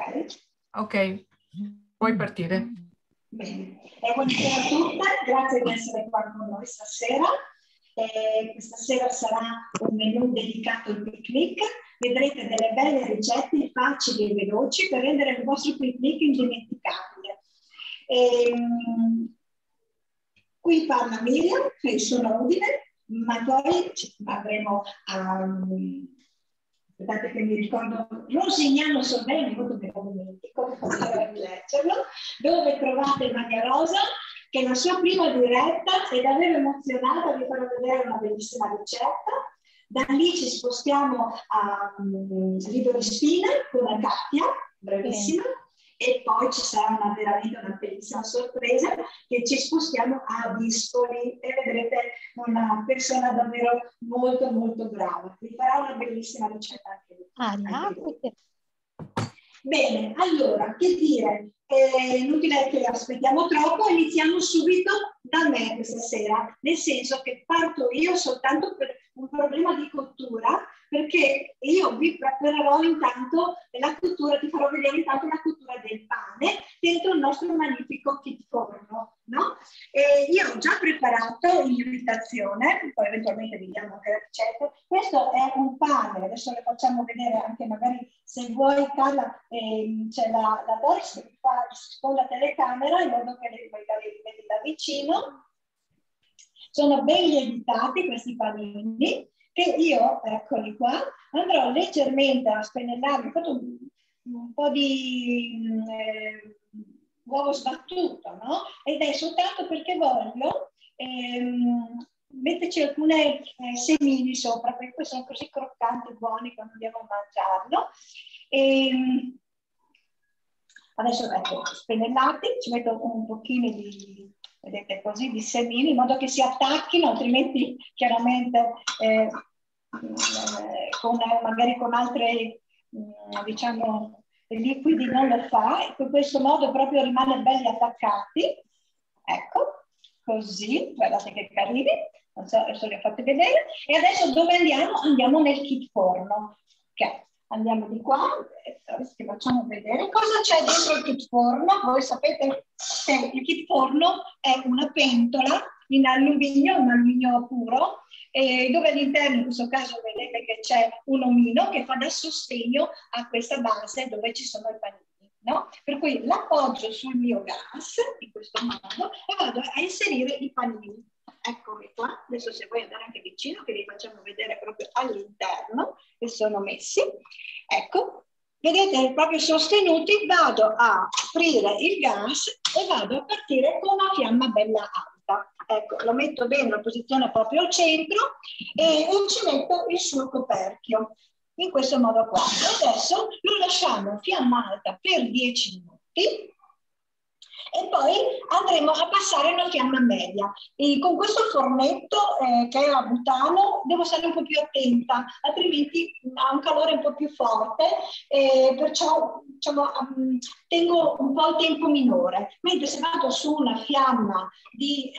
Ok, puoi partire. Bene, buonasera a tutte, grazie di essere qua con noi stasera. Questa sera sarà un menù dedicato al picnic. Vedrete delle belle ricette facili e veloci per rendere il vostro picnic indimenticabile. Qui parla Miriam, che sono Udine, ma poi avremo aspettate che mi ricordo, Rosignano Sorveni, molto che non dimentico, leggerlo, dove trovate Maria Rosa, che è la sua prima diretta è davvero emozionata di farvi vedere una bellissima ricetta. Da lì ci spostiamo a Lido di Spina con la Katia, bravissima, e poi ci sarà veramente una bellissima sorpresa che ci spostiamo a Vispoli e vedrete una persona davvero molto molto brava. Vi farà una bellissima ricetta anche lui. Bene, allora, che dire, inutile che aspettiamo troppo, iniziamo subito da me questa sera, nel senso che parto io soltanto per un problema di cottura, perché io vi preparerò intanto la cottura, ti farò vedere intanto la cottura del pane dentro il nostro magnifico kit forno, no? E io ho già preparato l'imitazione, poi eventualmente vediamo anche la ricetta. Questo è un pane, adesso le facciamo vedere anche magari se vuoi Carla, c'è la Doris che fa con la telecamera in modo che le vedi da vicino. Sono ben lievitati questi panini che io, eccoli qua, andrò leggermente a spennellarli. Ho fatto un po' di uovo sbattuto, no? Ed è soltanto perché voglio metterci alcune semini sopra, perché sono così croccanti e buoni che non devo mangiarlo. Adesso ecco, spennellati, ci metto un pochino di, vedete così, di semini, in modo che si attacchino, altrimenti chiaramente magari con altre, diciamo, liquidi non lo fa, e in questo modo proprio rimane belli attaccati. Ecco, così, guardate che carini, non so, adesso li ho fatti vedere. E adesso dove andiamo? Andiamo nel kit forno. Ok. Andiamo di qua, che facciamo vedere cosa c'è dentro il kit forno. Voi sapete che il kit forno è una pentola in alluminio, un alluminio puro, dove all'interno in questo caso vedete che c'è un omino che fa da sostegno a questa base dove ci sono i panini, no? Per cui l'appoggio sul mio gas in questo modo e vado a inserire i panini. Eccomi qua, adesso se vuoi andare anche vicino che li facciamo vedere proprio all'interno che sono messi. Ecco, vedete proprio sostenuti, vado a aprire il gas e vado a partire con una fiamma bella alta. Ecco, lo metto bene in una posizione proprio al centro e ci metto il suo coperchio. In questo modo qua. Adesso lo lasciamo a fiamma alta per 10 minuti. E poi andremo a passare una fiamma media. E con questo fornetto che è a butano devo stare un po' più attenta, altrimenti ha un calore un po' più forte, perciò diciamo, tengo un po' il tempo minore. Mentre se vado su una fiamma di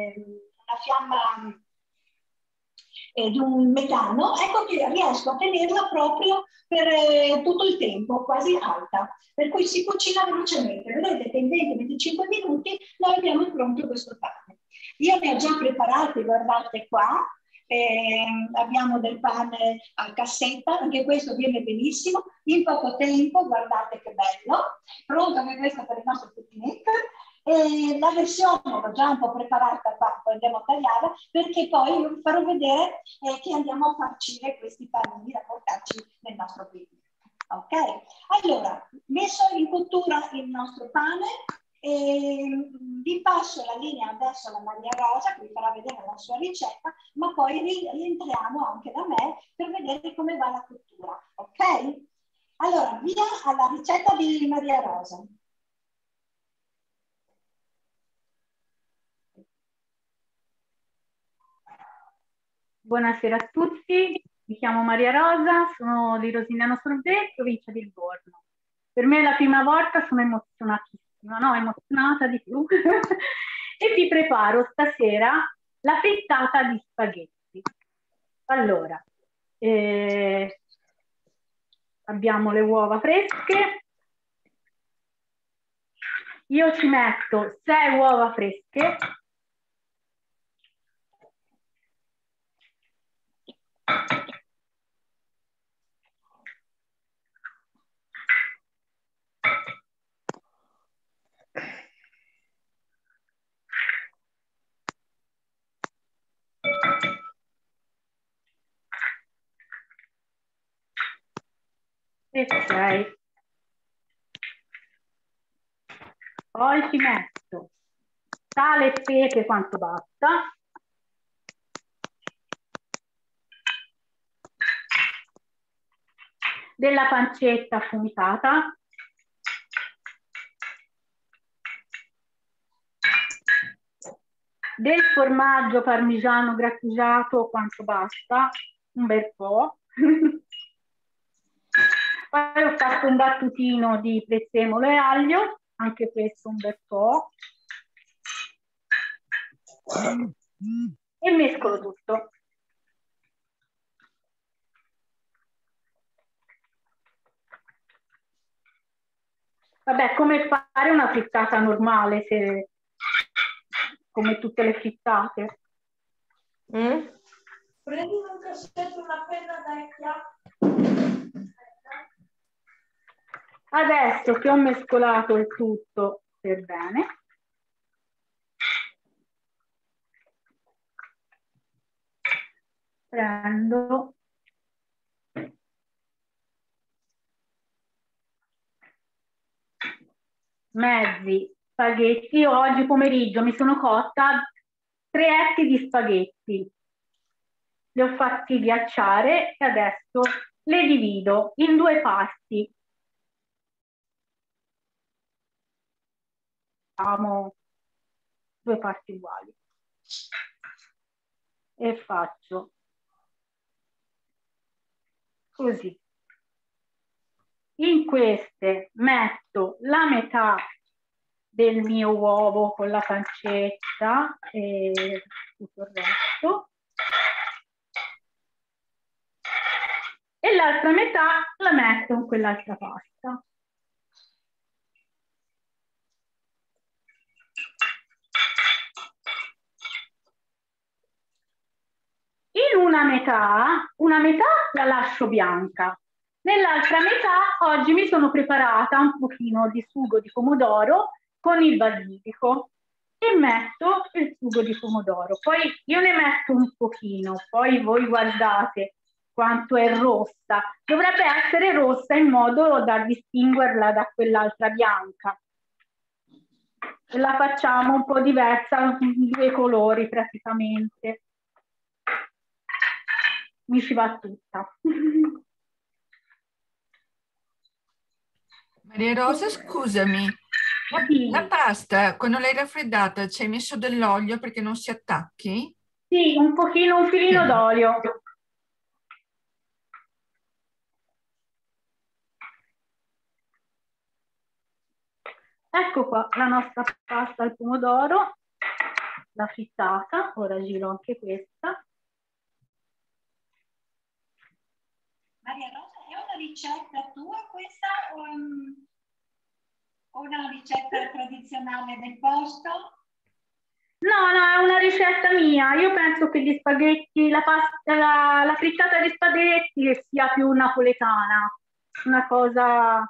un metano, ecco che riesco a tenerla proprio per tutto il tempo, quasi alta. Per cui si cucina velocemente. Vedete che in 20-25 minuti noi abbiamo pronto questo pane. Io ne ho già preparati, guardate qua. Abbiamo del pane a cassetta, anche questo viene benissimo, in poco tempo, guardate che bello. Pronto anche questo per il nostro picnic. E la versione l'ho già un po' preparata qua, poi andiamo a tagliarla, perché poi vi farò vedere che andiamo a farcire questi panini da portarci nel nostro picnic. Ok? Allora, messo in cottura il nostro pane, vi passo la linea adesso alla Maria Rosa, che vi farà vedere la sua ricetta, ma poi rientriamo anche da me per vedere come va la cottura. Ok? Allora, via alla ricetta di Maria Rosa. Buonasera a tutti, mi chiamo Maria Rosa, sono di Rosignano Sorvè, provincia di Livorno. Per me è la prima volta, sono emozionatissima, no? Emozionata di più. E vi preparo stasera la frittata di spaghetti. Allora, abbiamo le uova fresche, Io ci metto 6 uova fresche. E 6. Poi ci metto sale e pepe quanto basta. Della pancetta affumicata. Del formaggio parmigiano grattugiato quanto basta, un bel po'. Poi ho fatto un battutino di prezzemolo e aglio, anche questo un bel po'. E mescolo tutto. Vabbè, come fare una frittata normale, come tutte le frittate. Prendi un cassetto, una penna vecchia. Adesso che ho mescolato il tutto per bene, prendo mezzi spaghetti. Oggi pomeriggio mi sono cotta 3 etti di spaghetti. Li ho fatti ghiacciare e adesso le divido in 2 parti. Facciamo 2 parti uguali. E faccio così. In queste metto la metà del mio uovo con la pancetta e tutto il resto. E l'altra metà la metto in quell'altra pasta. In una metà la lascio bianca. Nell'altra metà oggi mi sono preparata un pochino di sugo di pomodoro con il basilico e metto il sugo di pomodoro. Poi io ne metto un pochino, poi voi guardate quanto è rossa. Dovrebbe essere rossa in modo da distinguerla da quell'altra bianca. E la facciamo un po' diversa, in 2 colori praticamente. Mi ci va tutta. Maria Rosa, scusami, la pasta quando l'hai raffreddata ci hai messo dell'olio perché non si attacchi? Sì, un filino d'olio. Ecco qua la nostra pasta al pomodoro, la frittata. Ora giro anche questa. Maria Rosa, è una ricetta tua questa o una ricetta tradizionale del posto? No, è una ricetta mia. Io penso che gli spaghetti, la frittata di spaghetti sia più napoletana, una cosa...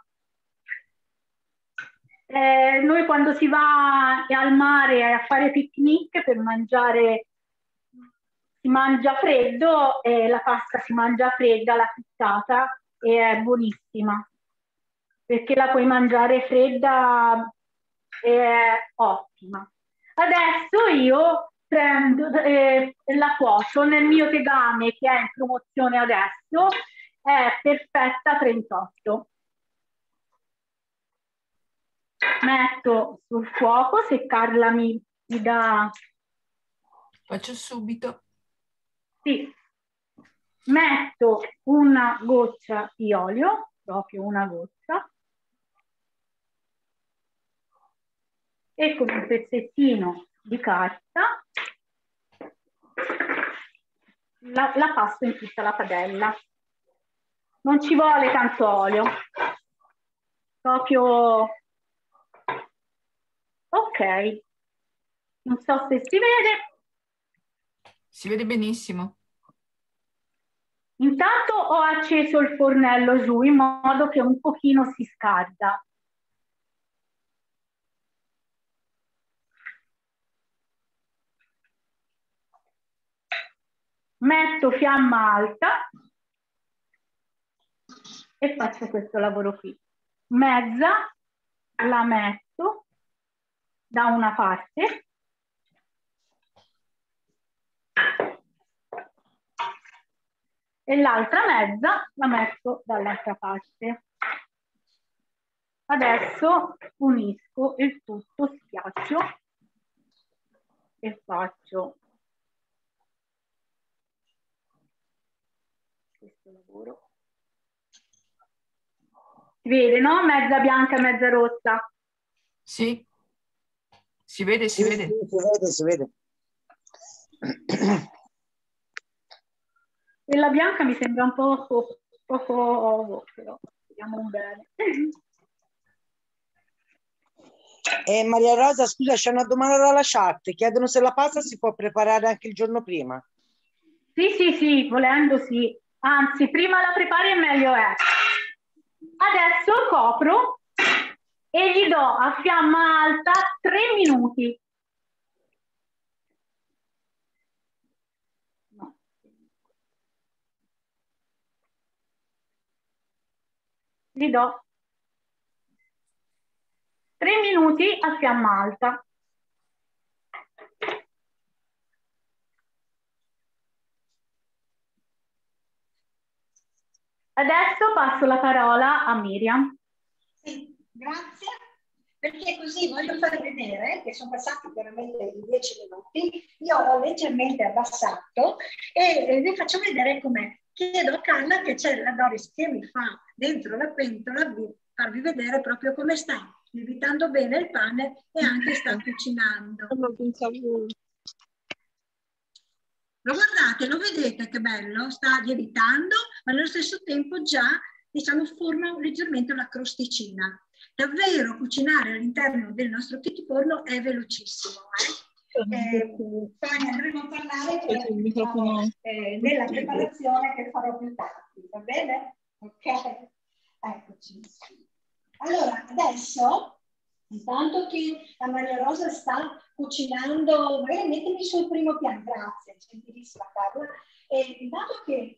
noi quando si va al mare a fare picnic per mangiare, si mangia freddo, la pasta si mangia fredda, la frittata, e è buonissima, perché la puoi mangiare fredda, è ottima. Adesso io prendo la cuocio nel mio tegame che è in promozione adesso, è Perfetta 38. Metto sul fuoco, se Carla mi dà... Faccio subito. Sì. Metto una goccia di olio, proprio una goccia, e con un pezzettino di carta la passo in tutta la padella. Non ci vuole tanto olio, proprio Ok, non so se si vede. Si vede benissimo. Intanto ho acceso il fornello giù in modo che un pochino si scalda. Metto fiamma alta e faccio questo lavoro qui. Mezza la metto da una parte e l'altra mezza la metto dall'altra parte. Adesso unisco il tutto, schiaccio e faccio questo lavoro. Si vede, no? Mezza bianca e mezza rossa. Sì, si vede, si vede. Si vede. E la bianca mi sembra un poco però vediamo bene. Maria Rosa, scusa, c'è una domanda dalla chat. Chiedono se la pasta si può preparare anche il giorno prima. Sì, volendo sì. Anzi, prima la prepari e meglio è. Adesso copro e gli do a fiamma alta 3 minuti. No. Gli do 3 minuti a fiamma alta. Adesso passo la parola a Miriam. Sì, grazie, perché così voglio far vedere che sono passati veramente i 10 minuti, io ho leggermente abbassato e vi faccio vedere com'è. Chiedo a Carla, che c'è la Doris che mi fa dentro la pentola, di farvi vedere proprio come sta lievitando bene il pane e anche sta cucinando. Lo guardate, lo vedete che bello? Sta lievitando, ma nello stesso tempo già, diciamo, forma leggermente una crosticina. Davvero cucinare all'interno del nostro kit forno è velocissimo. Poi ne andremo a parlare diciamo, nella preparazione che farò più tardi, va bene? Ok? Eccoci. Allora, adesso, intanto che la Maria Rosa sta cucinando, magari mettimi sul primo piano, grazie, gentilissima Carla. Intanto che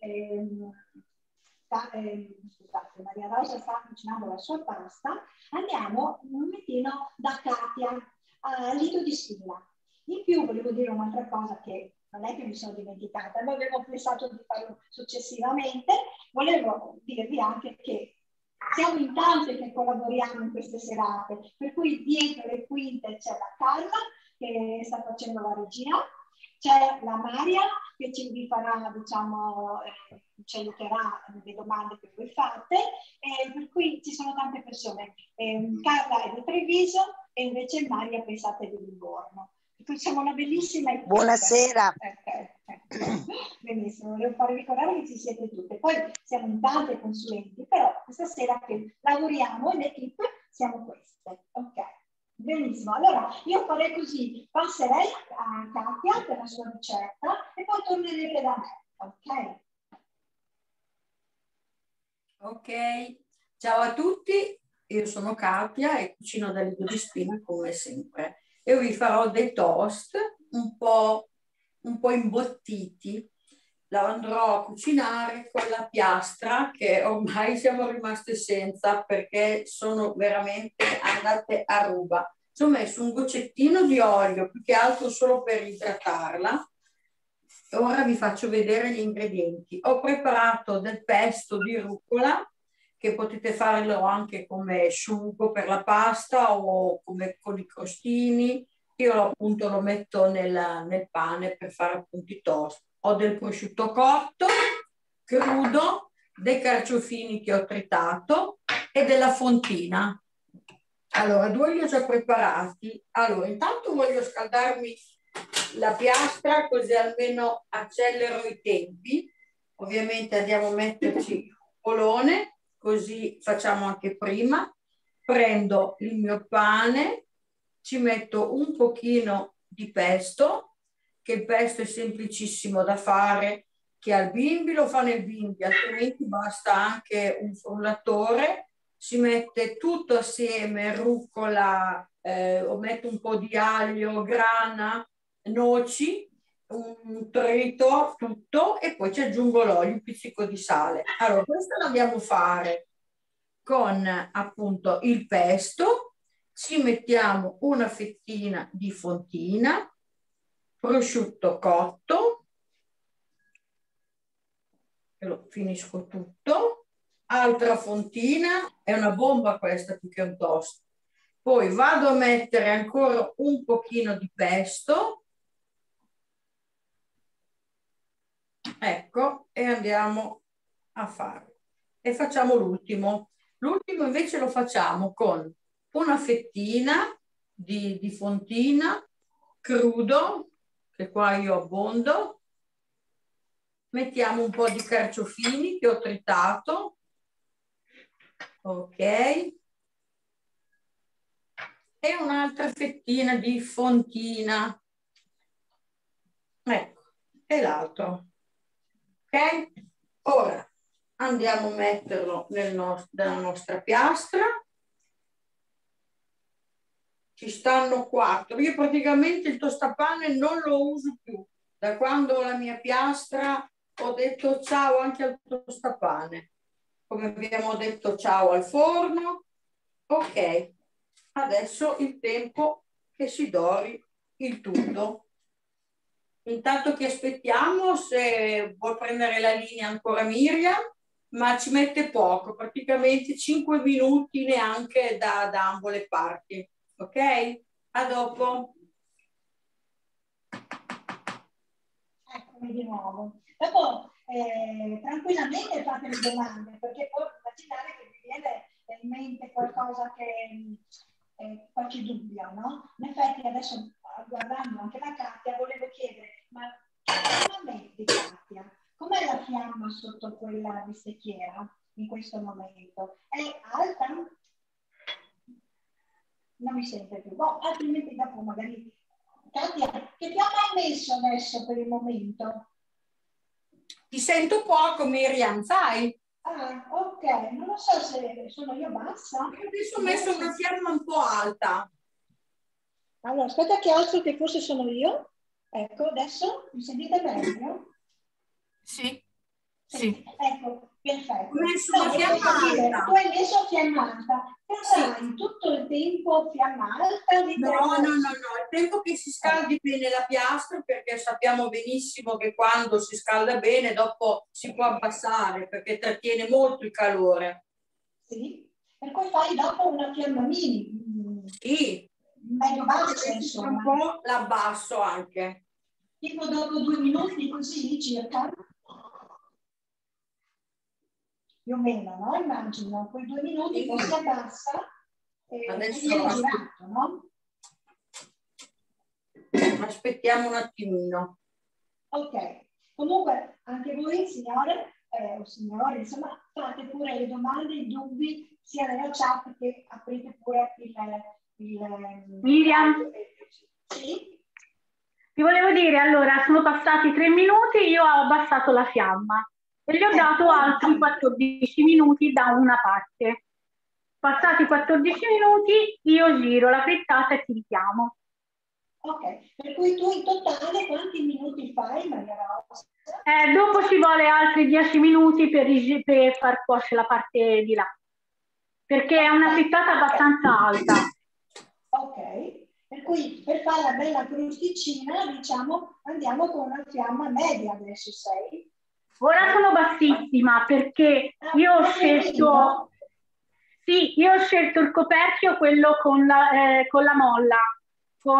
scusate, Maria Rosa sta cucinando la sua pasta, andiamo un momentino da Katia a Lido di Sila. In più volevo dire un'altra cosa che non è che mi sono dimenticata, ma avevo pensato di farlo successivamente. Volevo dirvi anche che siamo in tante che collaboriamo in queste serate, per cui dietro le quinte c'è la Carla che sta facendo la regia, c'è la Maria che vi farà, diciamo, ci aiuterà nelle domande che voi fate, per cui ci sono tante persone. Carla è di Treviso e invece Maria, pensate, di Livorno. Siamo una bellissima equipe. Buonasera. Benissimo, volevo farvi ricordare che ci siete tutte. Poi siamo in tante consulenti, però questa sera che lavoriamo in equipe siamo queste. Ok, benissimo. Allora io farei così, passerei a Katia per la sua ricetta e poi tornerete da me. Ok? Ok, ciao a tutti, io sono Katia e cucino da Lido di Spina come sempre. Io vi farò dei toast un po' imbottiti. La andrò a cucinare con la piastra che ormai siamo rimaste senza perché sono veramente andate a ruba. Ci ho messo un goccettino di olio, più che altro solo per idratarla. Ora vi faccio vedere gli ingredienti. Ho preparato del pesto di rucola, che potete farlo anche come sugo per la pasta o come con i crostini. Io appunto lo metto nel pane per fare appunto i toast. Ho del prosciutto cotto, crudo, dei carciofini che ho tritato e della fontina. Allora, due li ho già preparati. Allora, intanto voglio scaldarmi la piastra così almeno accelero i tempi. Ovviamente andiamo a metterci il polone, così facciamo anche prima. Prendo il mio pane, ci metto un pochino di pesto, che il pesto è semplicissimo da fare, che al bimbi lo fa nel bimbi, altrimenti basta anche un frullatore. Si mette tutto assieme, rucola, o metto un po' di aglio, grana, noci, un trito, tutto, e poi ci aggiungo l'olio, un pizzico di sale. Allora, questo lo andiamo a fare con appunto il pesto. Ci mettiamo una fettina di fontina, prosciutto cotto, e lo finisco tutto, altra fontina, è una bomba questa più che un toast. Poi vado a mettere ancora un pochino di pesto, ecco, e andiamo a fare. E facciamo l'ultimo. L'ultimo invece lo facciamo con una fettina di fontina crudo, che qua io abbondo. Mettiamo un po' di carciofini che ho tritato. Ok. E un'altra fettina di fontina. Ecco, e l'altro. Ok? Ora andiamo a metterlo nella nostra piastra. Ci stanno 4. Io praticamente il tostapane non lo uso più. Da quando ho la mia piastra ho detto ciao anche al tostapane. Come abbiamo detto ciao al forno. Ok, adesso il tempo che si dori il tutto. Intanto che aspettiamo, se vuol prendere la linea ancora Miriam, ma ci mette poco, praticamente 5 minuti neanche da ambo le parti. Ok? A dopo. Eccomi di nuovo. Dopo tranquillamente fate le domande, perché può immaginare che vi viene in mente qualcosa che qualche dubbio, no? In effetti adesso guardando anche la Katia volevo chiedere, ma come metti, Katia? Com'è la fiamma sotto quella bistecchiera in questo momento? È alta? Non mi sente più. Boh, altrimenti dopo magari... Katia, che fiamma hai messo adesso per il momento? Ti sento poco, Miriam, sai? Ah, ok, non lo so se sono io bassa. Adesso ho messo una fiamma un po' alta. Allora, aspetta che alzo che forse sono io. Ecco, adesso mi sentite meglio? Sì, Sì. sì. Ecco, perfetto. Ho messo una fiamma alta. Tu hai messo fiamma alta. Terrai Sì. tutto il tempo fiamma alta? No, il tempo che si scaldi bene la piastra, perché sappiamo benissimo che quando si scalda bene dopo si può abbassare, perché trattiene molto il calore. Sì, per cui fai dopo una fiamma mini. Sì. Meglio bassa, insomma. Un po' l'abbasso anche. Tipo dopo 2 minuti così circa? Più o meno, no? Immagino, quei 2 minuti Sì. poi si abbassa e Adesso viene girato, no? Aspettiamo un attimino. Ok, comunque anche voi signore o signori, insomma, fate pure le domande, i dubbi, sia nella chat che aprite pure il Miriam? Sì? Ti volevo dire, allora, sono passati 3 minuti, io ho abbassato la fiamma e gli ho dato altri 14 minuti da una parte. Passati 14 minuti, io giro la frittata e ti richiamo. Ok, per cui tu in totale quanti minuti fai, Maria Rosa? Dopo ci vuole altri 10 minuti per far cuocere la parte di là, perché è una frittata abbastanza alta. Ok. Per cui per fare la bella crosticina, diciamo, andiamo con una fiamma media adesso, sei? Ora sono bassissima perché io ho scelto, sì, io ho scelto il coperchio, quello con la molla, con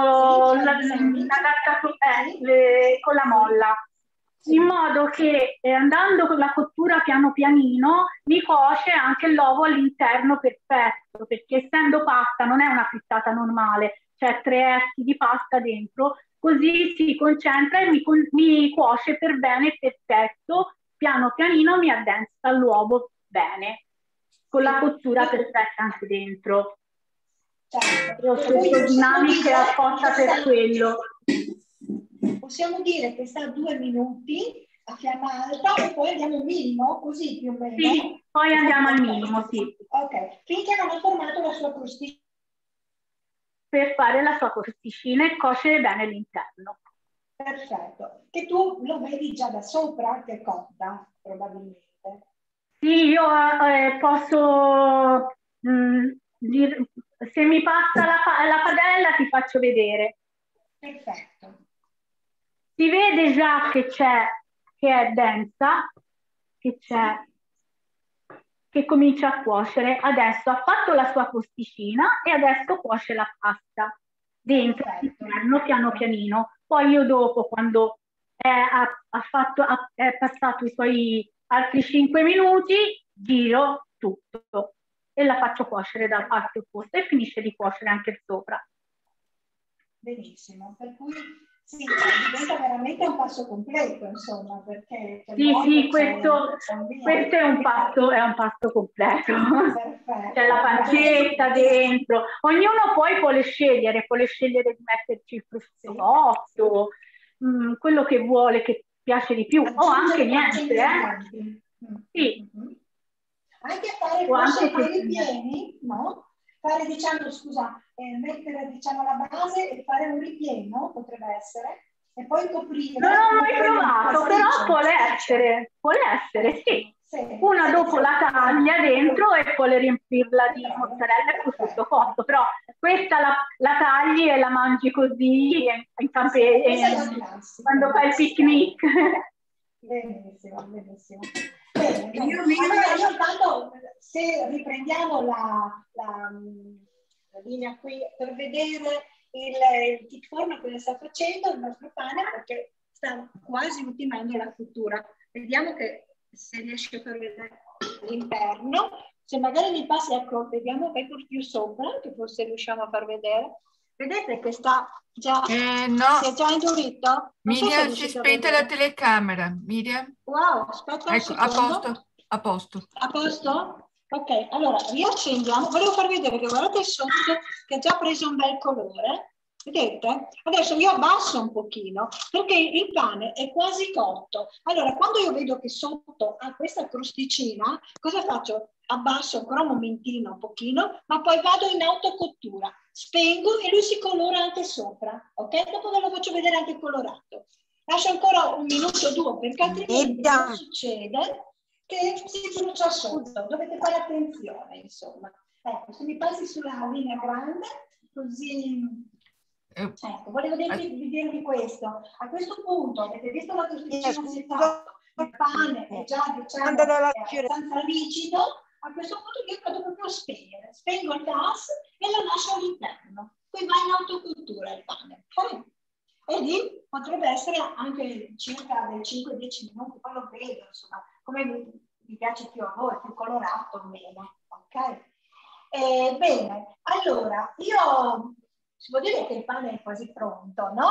la molla, in modo che andando con la cottura piano pianino mi cuoce anche l'uovo all'interno perfetto, perché essendo pasta non è una frittata normale, c'è 3 etti di pasta dentro, così si concentra e mi cuoce per bene e perfetto, piano pianino mi addensa l'uovo bene, con la cottura perfetta anche dentro. Certo. Io cerco dinamiche apposta per quello. Possiamo dire che sta 2 minuti a fiamma alta e poi andiamo al minimo, così più o meno? Sì, poi andiamo al minimo, sì. Ok, finché non ha formato la sua crosticina. Per fare la sua crosticina e cuocere bene l'interno. Perfetto. Che tu lo vedi già da sopra che è cotta, probabilmente. Sì, io posso dire, se mi passa la padella ti faccio vedere. Perfetto. Si vede già che è densa, che comincia a cuocere. Adesso ha fatto la sua crosticina e adesso cuoce la pasta dentro all'interno piano pianino. Poi io dopo, quando è passato i suoi altri 5 minuti, giro tutto e la faccio cuocere dalla parte opposta e finisce di cuocere anche il sopra. Benissimo, per cui sì, diventa veramente un passo completo, insomma, perché sì, questo è un pasto completo. Perfetto. C'è la pancetta dentro, ognuno poi può scegliere di metterci il prosciutto cotto, quello che vuole, che piace di più, o anche niente, Sì. Anche fare forse i ripieni, no? Fare, diciamo, scusa, mettere, diciamo, la base e fare un ripieno, potrebbe essere, e poi coprire. Non ho mai provato, però può essere, sì. Una dopo la taglia dentro e poi riempirla di mozzarella e prosciutto cotto, però questa la tagli e la mangi così in quando fai il picnic. Benissimo, benissimo. Bene. Allora io intanto, se riprendiamo la linea qui per vedere il kit forno cosa sta facendo il nostro pane, perché sta quasi ultimando la cottura. Vediamo che se riesce a far vedere l'interno. Se magari mi passi, ecco, vediamo più sopra, che forse riusciamo a far vedere. Vedete che sta già, no. si è già indurito? Miriam, si è spenta la telecamera. Miriam? Wow, aspetta un secondo. A posto. A posto? Ok, allora riaccendiamo. Volevo far vedere che guardate sotto che ha già preso un bel colore. Vedete? Adesso io abbasso un pochino perché il pane è quasi cotto. Allora, quando io vedo che sotto ha questa crosticina, cosa faccio? Abbasso ancora un momentino, un pochino, ma poi vado in autocottura. Spengo e lui si colora anche sopra. Ok? Dopo ve lo faccio vedere anche colorato. Lascio ancora 1 minuto o 2 perché altrimenti cosa succede? Che si brucia sotto. Dovete fare attenzione, insomma. Ecco, se mi passi sulla linea grande, così... Ecco, volevo dirvi questo. A questo punto, avete visto la crosticina si è fatto, il pane è già, diciamo, abbastanza rigido. A questo punto io vado proprio a spegnere. Spengo il gas e lo lascio all'interno. Poi va in autocottura il pane. E lì potrebbe essere anche circa dei 5-10 minuti, poi lo vedo, insomma, come vi piace più a voi, più colorato o meno, ok? Bene, allora, io si può dire che il pane è quasi pronto, no?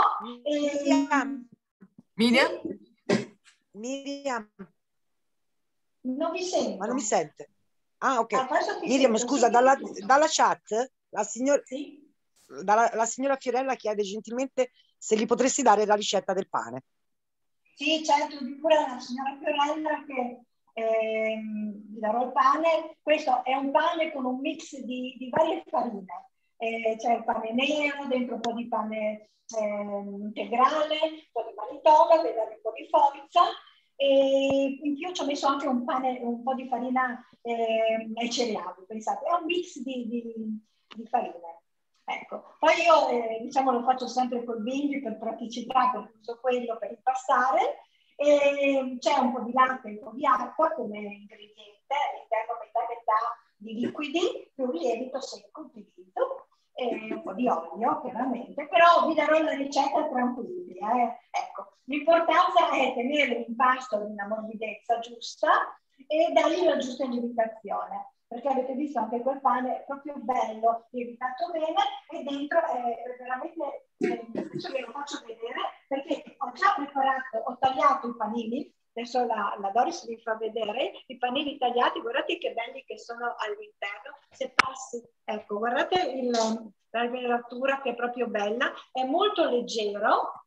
Miriam? Miriam? Non vi sento. Ma non mi sente? Ah, ok. Miriam, scusa, dalla chat, la signora Fiorella chiede gentilmente se gli potresti dare la ricetta del pane. Sì, certo, di pure la signora Fiorella che vi darò il pane. Questo è un pane con un mix di varie farine. C'è il pane nero, dentro un po' di pane integrale, un po' di manitoba, vedete un po' di forza. E in più ci ho messo anche un po' di farina ai cereali, pensate, è un mix di farine. Ecco, poi io diciamo lo faccio sempre col bimbi per praticità, per uso quello per impastare, e c'è un po' di latte e un po' di acqua come ingrediente, all'interno metà di liquidi, più lievito secco utilizzo, e un po' di olio chiaramente, però vi darò la ricetta tranquilli. Ecco, l'importanza è tenere l'impasto in una morbidezza giusta e dargli la giusta lievitazione. Perché avete visto anche quel pane è proprio bello, lievitato bene e dentro è veramente, adesso ve lo faccio vedere perché ho già preparato, ho tagliato i panini Adesso la Doris vi fa vedere i panini tagliati, guardate che belli che sono all'interno. Se passi, ecco, guardate la velatura che è proprio bella, è molto leggero.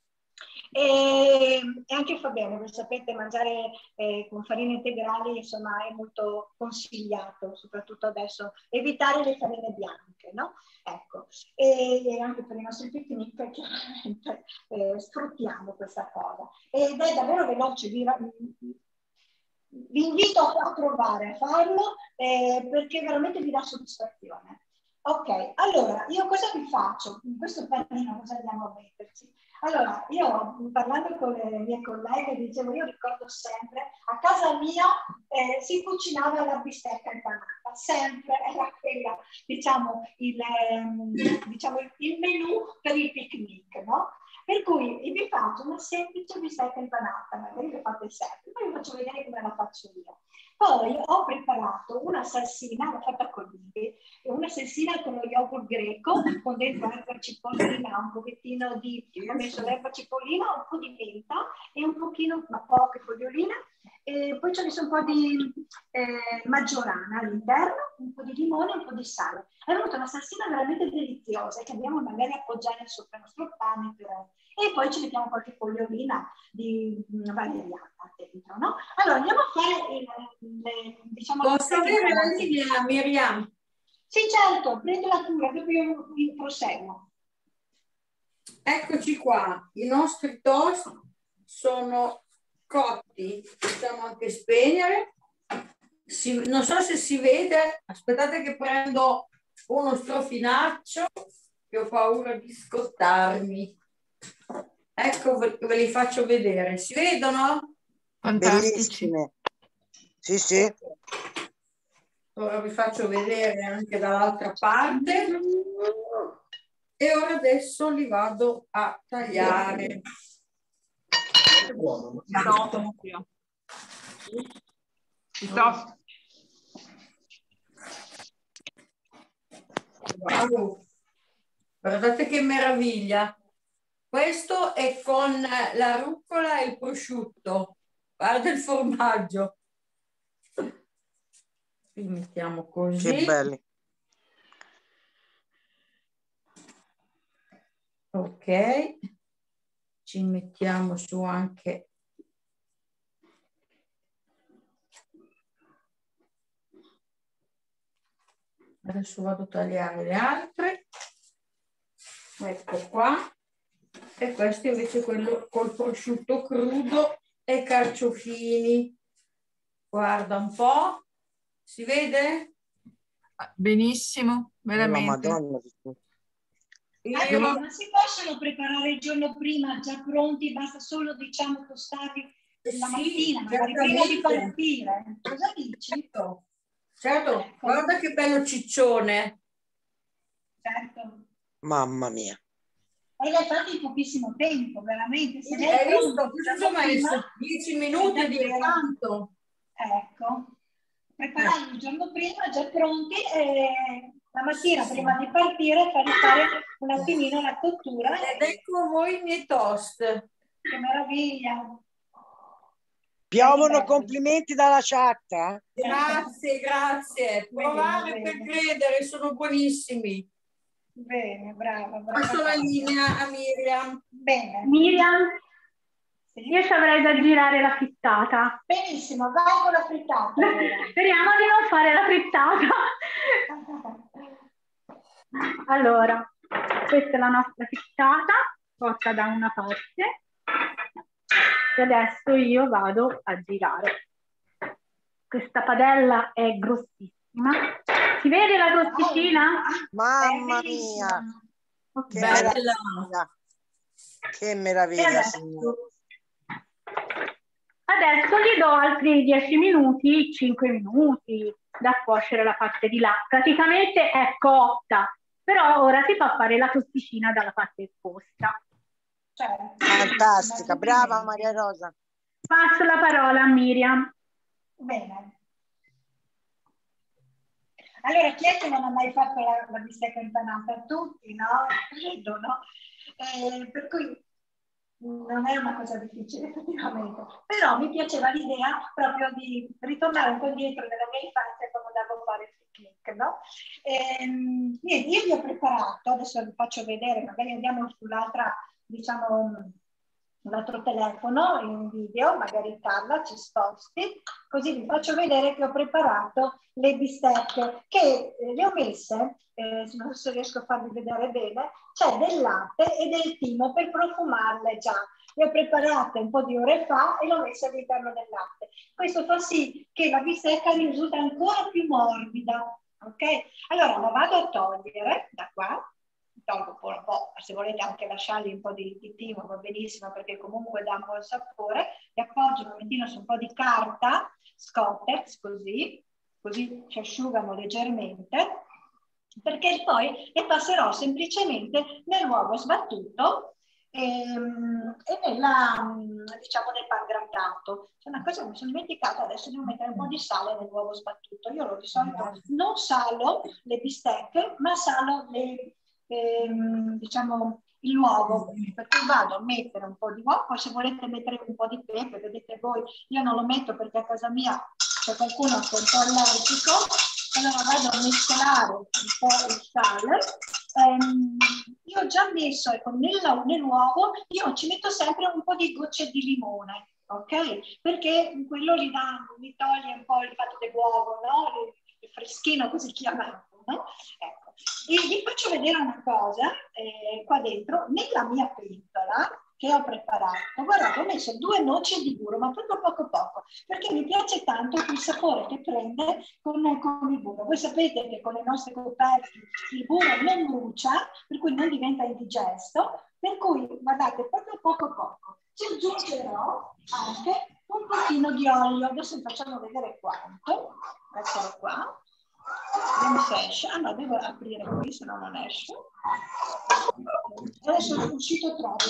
E anche fa bene, voi sapete, mangiare con farine integrali insomma è molto consigliato, soprattutto adesso, evitare le farine bianche, no? Ecco, e anche per i nostri picnic chiaramente sfruttiamo questa cosa. Ed è davvero veloce, vi invito a provare a farlo perché veramente vi dà soddisfazione. Ok, allora io cosa vi faccio? In questo panino cosa andiamo a metterci? Allora, io parlando con le mie colleghe dicevo, io ricordo sempre, a casa mia si cucinava la bistecca impanata, sempre era quella, diciamo, il menù per il picnic, no? Per cui vi faccio una semplice bistecca impanata, magari la fate sempre, poi vi faccio vedere come la faccio io. Poi ho preparato una salsina, l'ho fatta con una salsina con lo yogurt greco, con dentro erba cipollina, un pochettino di, ho messo l'erba cipollina, un po' di menta e un pochino, ma poche fogliolina, e poi c'è messo un po' di maggiorana all'interno, un po' di limone e un po' di sale. È venuta una salsina veramente deliziosa che andiamo magari a appoggiare sopra il nostro pane e poi ci mettiamo qualche fogliolina di valeriana dentro, no? Allora andiamo a fare diciamo... Posso avere la linea, Miriam? Sì, certo, prendo la cura, dopo io proseguo. Eccoci qua, i nostri toast sono cotti, possiamo anche spegnere. Non so se si vede, aspettate che prendo uno strofinaccio, che ho paura di scottarmi. Ecco, ve li faccio vedere. Si vedono? Fantastici. Bellissime. Sì, sì. Ora vi faccio vedere anche dall'altra parte. E ora adesso li vado a tagliare. È buono. Stop. Wow. Guardate che meraviglia. Questo è con la rucola e il prosciutto. Guarda il formaggio. Li mettiamo così. Che belli. Ok. Ci mettiamo su anche adesso vado a tagliare le altre, ecco qua, e questo invece è quello col prosciutto crudo e carciofini. Guarda un po', si vede? Benissimo, veramente. La Madonna. Non si possono preparare il giorno prima già pronti, basta solo diciamo tostarli la mattina, magari prima di partire. Cosa dici? Certo, Ecco. guarda che bello ciccione. Certo. Mamma mia. E l'hai fatto in pochissimo tempo, veramente. Se Hai visto? Cosa ci ho messo? 10 minuti di tanto. Ecco. Prepararli il giorno prima, già pronti, e la mattina prima di partire fare un attimino la cottura. Ed ecco voi i miei toast. Che meraviglia. Piovono complimenti dalla chat. Grazie, grazie. Provare per credere, sono buonissimi. Bene, brava. Passo la linea a Miriam. Bene. Miriam, Sì. io ci avrei da girare la frittata. Benissimo, vai con la frittata. Speriamo di non fare la frittata. Allora, questa è la nostra frittata, cotta da una parte. E adesso io vado a girare. Questa padella è grossissima. Si vede la crosticina? Mamma mia. Okay. Che meraviglia. Che meraviglia, signore. Adesso gli do altri 10 minuti, 5 minuti da cuocere la parte di là. Praticamente è cotta, però ora si fa fare la crosticina dalla parte esposta. Fantastica, brava Maria Rosa. Passo la parola a Miriam. Bene. Allora, chi è che non ha mai fatto la bistecca impanata? Tutti, no? Credo, no? Per cui non è una cosa difficile effettivamente, però mi piaceva l'idea proprio di ritornare un po' indietro nella mia infanzia quando andavo a fare il picnic, no? Niente, io vi ho preparato, adesso vi faccio vedere, magari andiamo sull'altra, diciamo, un altro telefono in video, magari Carla ci sposti, così vi faccio vedere che ho preparato le bistecche, che le ho messe, non so se riesco a farvi vedere bene, c'è del latte e del timo per profumarle già. Le ho preparate un po' di ore fa e le ho messe all'interno del latte. Questo fa sì che la bistecca risulta ancora più morbida, ok? Allora la vado a togliere da qua. Tolgo un po', se volete anche lasciargli un po' di timo va benissimo perché comunque dà un buon sapore, li appoggio un momentino su un po' di carta Scottex così si asciugano leggermente, perché poi le passerò semplicemente nell'uovo sbattuto e nella, diciamo, nel pangrattato. C'è una cosa che mi sono dimenticata, adesso devo mettere un po' di sale nell'uovo sbattuto. Io di solito non salo le bistecche, ma salo le diciamo l'uovo, perché vado a mettere un po' di uovo, poi se volete mettere un po' di pepe, vedete voi, io non lo metto perché a casa mia c'è qualcuno che è un po' allergico, allora vado a mescolare un po' il sale. Io ho già messo, ecco, nell'uovo io ci metto sempre un po' di gocce di limone, ok? Perché quello mi toglie un po' il fatto dell'uovo, no? Il freschino così chiamato, no? Ecco. E vi faccio vedere una cosa qua dentro, nella mia pentola che ho preparato, guardate, ho messo 2 noci di burro, ma proprio poco, perché mi piace tanto il sapore che prende con il burro. Voi sapete che con le nostre coperte il burro non brucia, per cui non diventa indigesto, per cui guardate, proprio poco. Ci aggiungerò anche un pochino di olio, adesso vi facciamo vedere quanto, eccolo qua. Vediamo se esce. Ah no, devo aprire qui, se no non esce. Adesso è uscito troppo.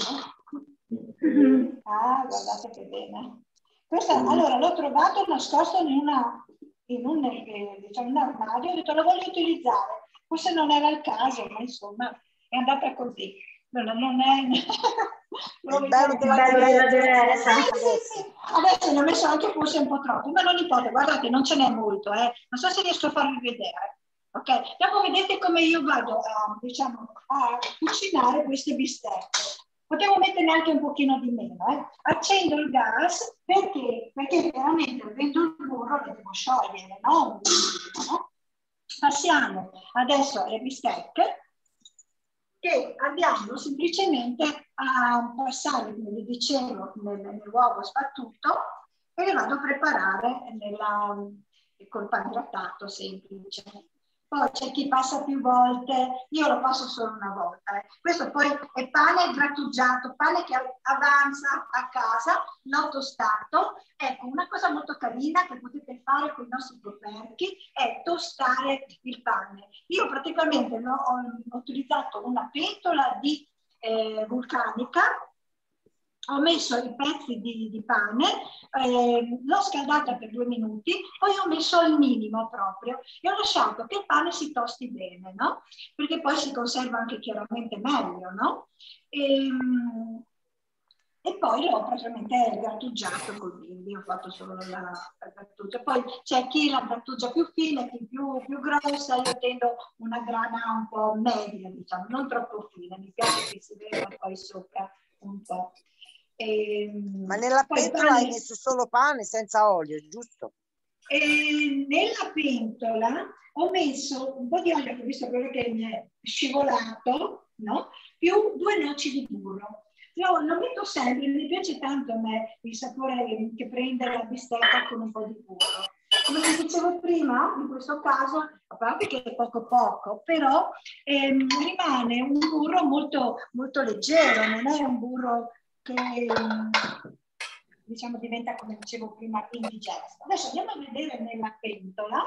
Ah, guardate che bene. Questa, allora, l'ho trovato nascosto in un armadio, ho detto lo voglio utilizzare. Forse non era il caso, ma insomma è andata così. Non è il bello della diretta. Sì. Adesso ne ho messo anche forse un po' troppo, ma non importa, guardate, non ce n'è molto, non so se riesco a farvi vedere. Ok, dopo vedete come io vado a cucinare queste bistecche. Potevo metterne anche un pochino di meno. Accendo il gas perché veramente avendo il burro le devo sciogliere, no? Passiamo adesso alle bistecche, che andiamo semplicemente a passare, come vi dicevo, nell'uovo sbattuto e le vado a preparare col pangrattato semplice. Poi c'è chi passa più volte, io lo passo solo una volta. Questo poi è pane grattugiato, pane che avanza a casa, non tostato. Ecco, una cosa molto carina che potete fare con i nostri coperchi è tostare il pane. Io praticamente ho utilizzato una pentola di vulcanica, ho messo i pezzi di pane, l'ho scaldata per 2 minuti, poi ho messo al minimo proprio e ho lasciato che il pane si tosti bene, no? Perché poi si conserva anche chiaramente meglio, no? E poi l'ho praticamente grattugiato col bimbi, ho fatto solo la grattugia. Poi c'è chi la grattugia più fine, chi più grossa, io tendo una grana un po' media, diciamo, non troppo fine, mi piace che si veda poi sopra un po'. Ma nella pentola hai messo solo pane senza olio, giusto? Nella pentola ho messo un po' di olio, che ho visto quello che mi è scivolato, no? Più 2 noci di burro. Lo metto sempre, mi piace tanto a me il sapore che prende la bistecca con un po' di burro. Come vi dicevo prima, in questo caso, a parte che è poco, però rimane un burro molto, molto leggero, non è un burro che diciamo diventa, come dicevo prima, indigesto. Adesso andiamo a vedere nella pentola.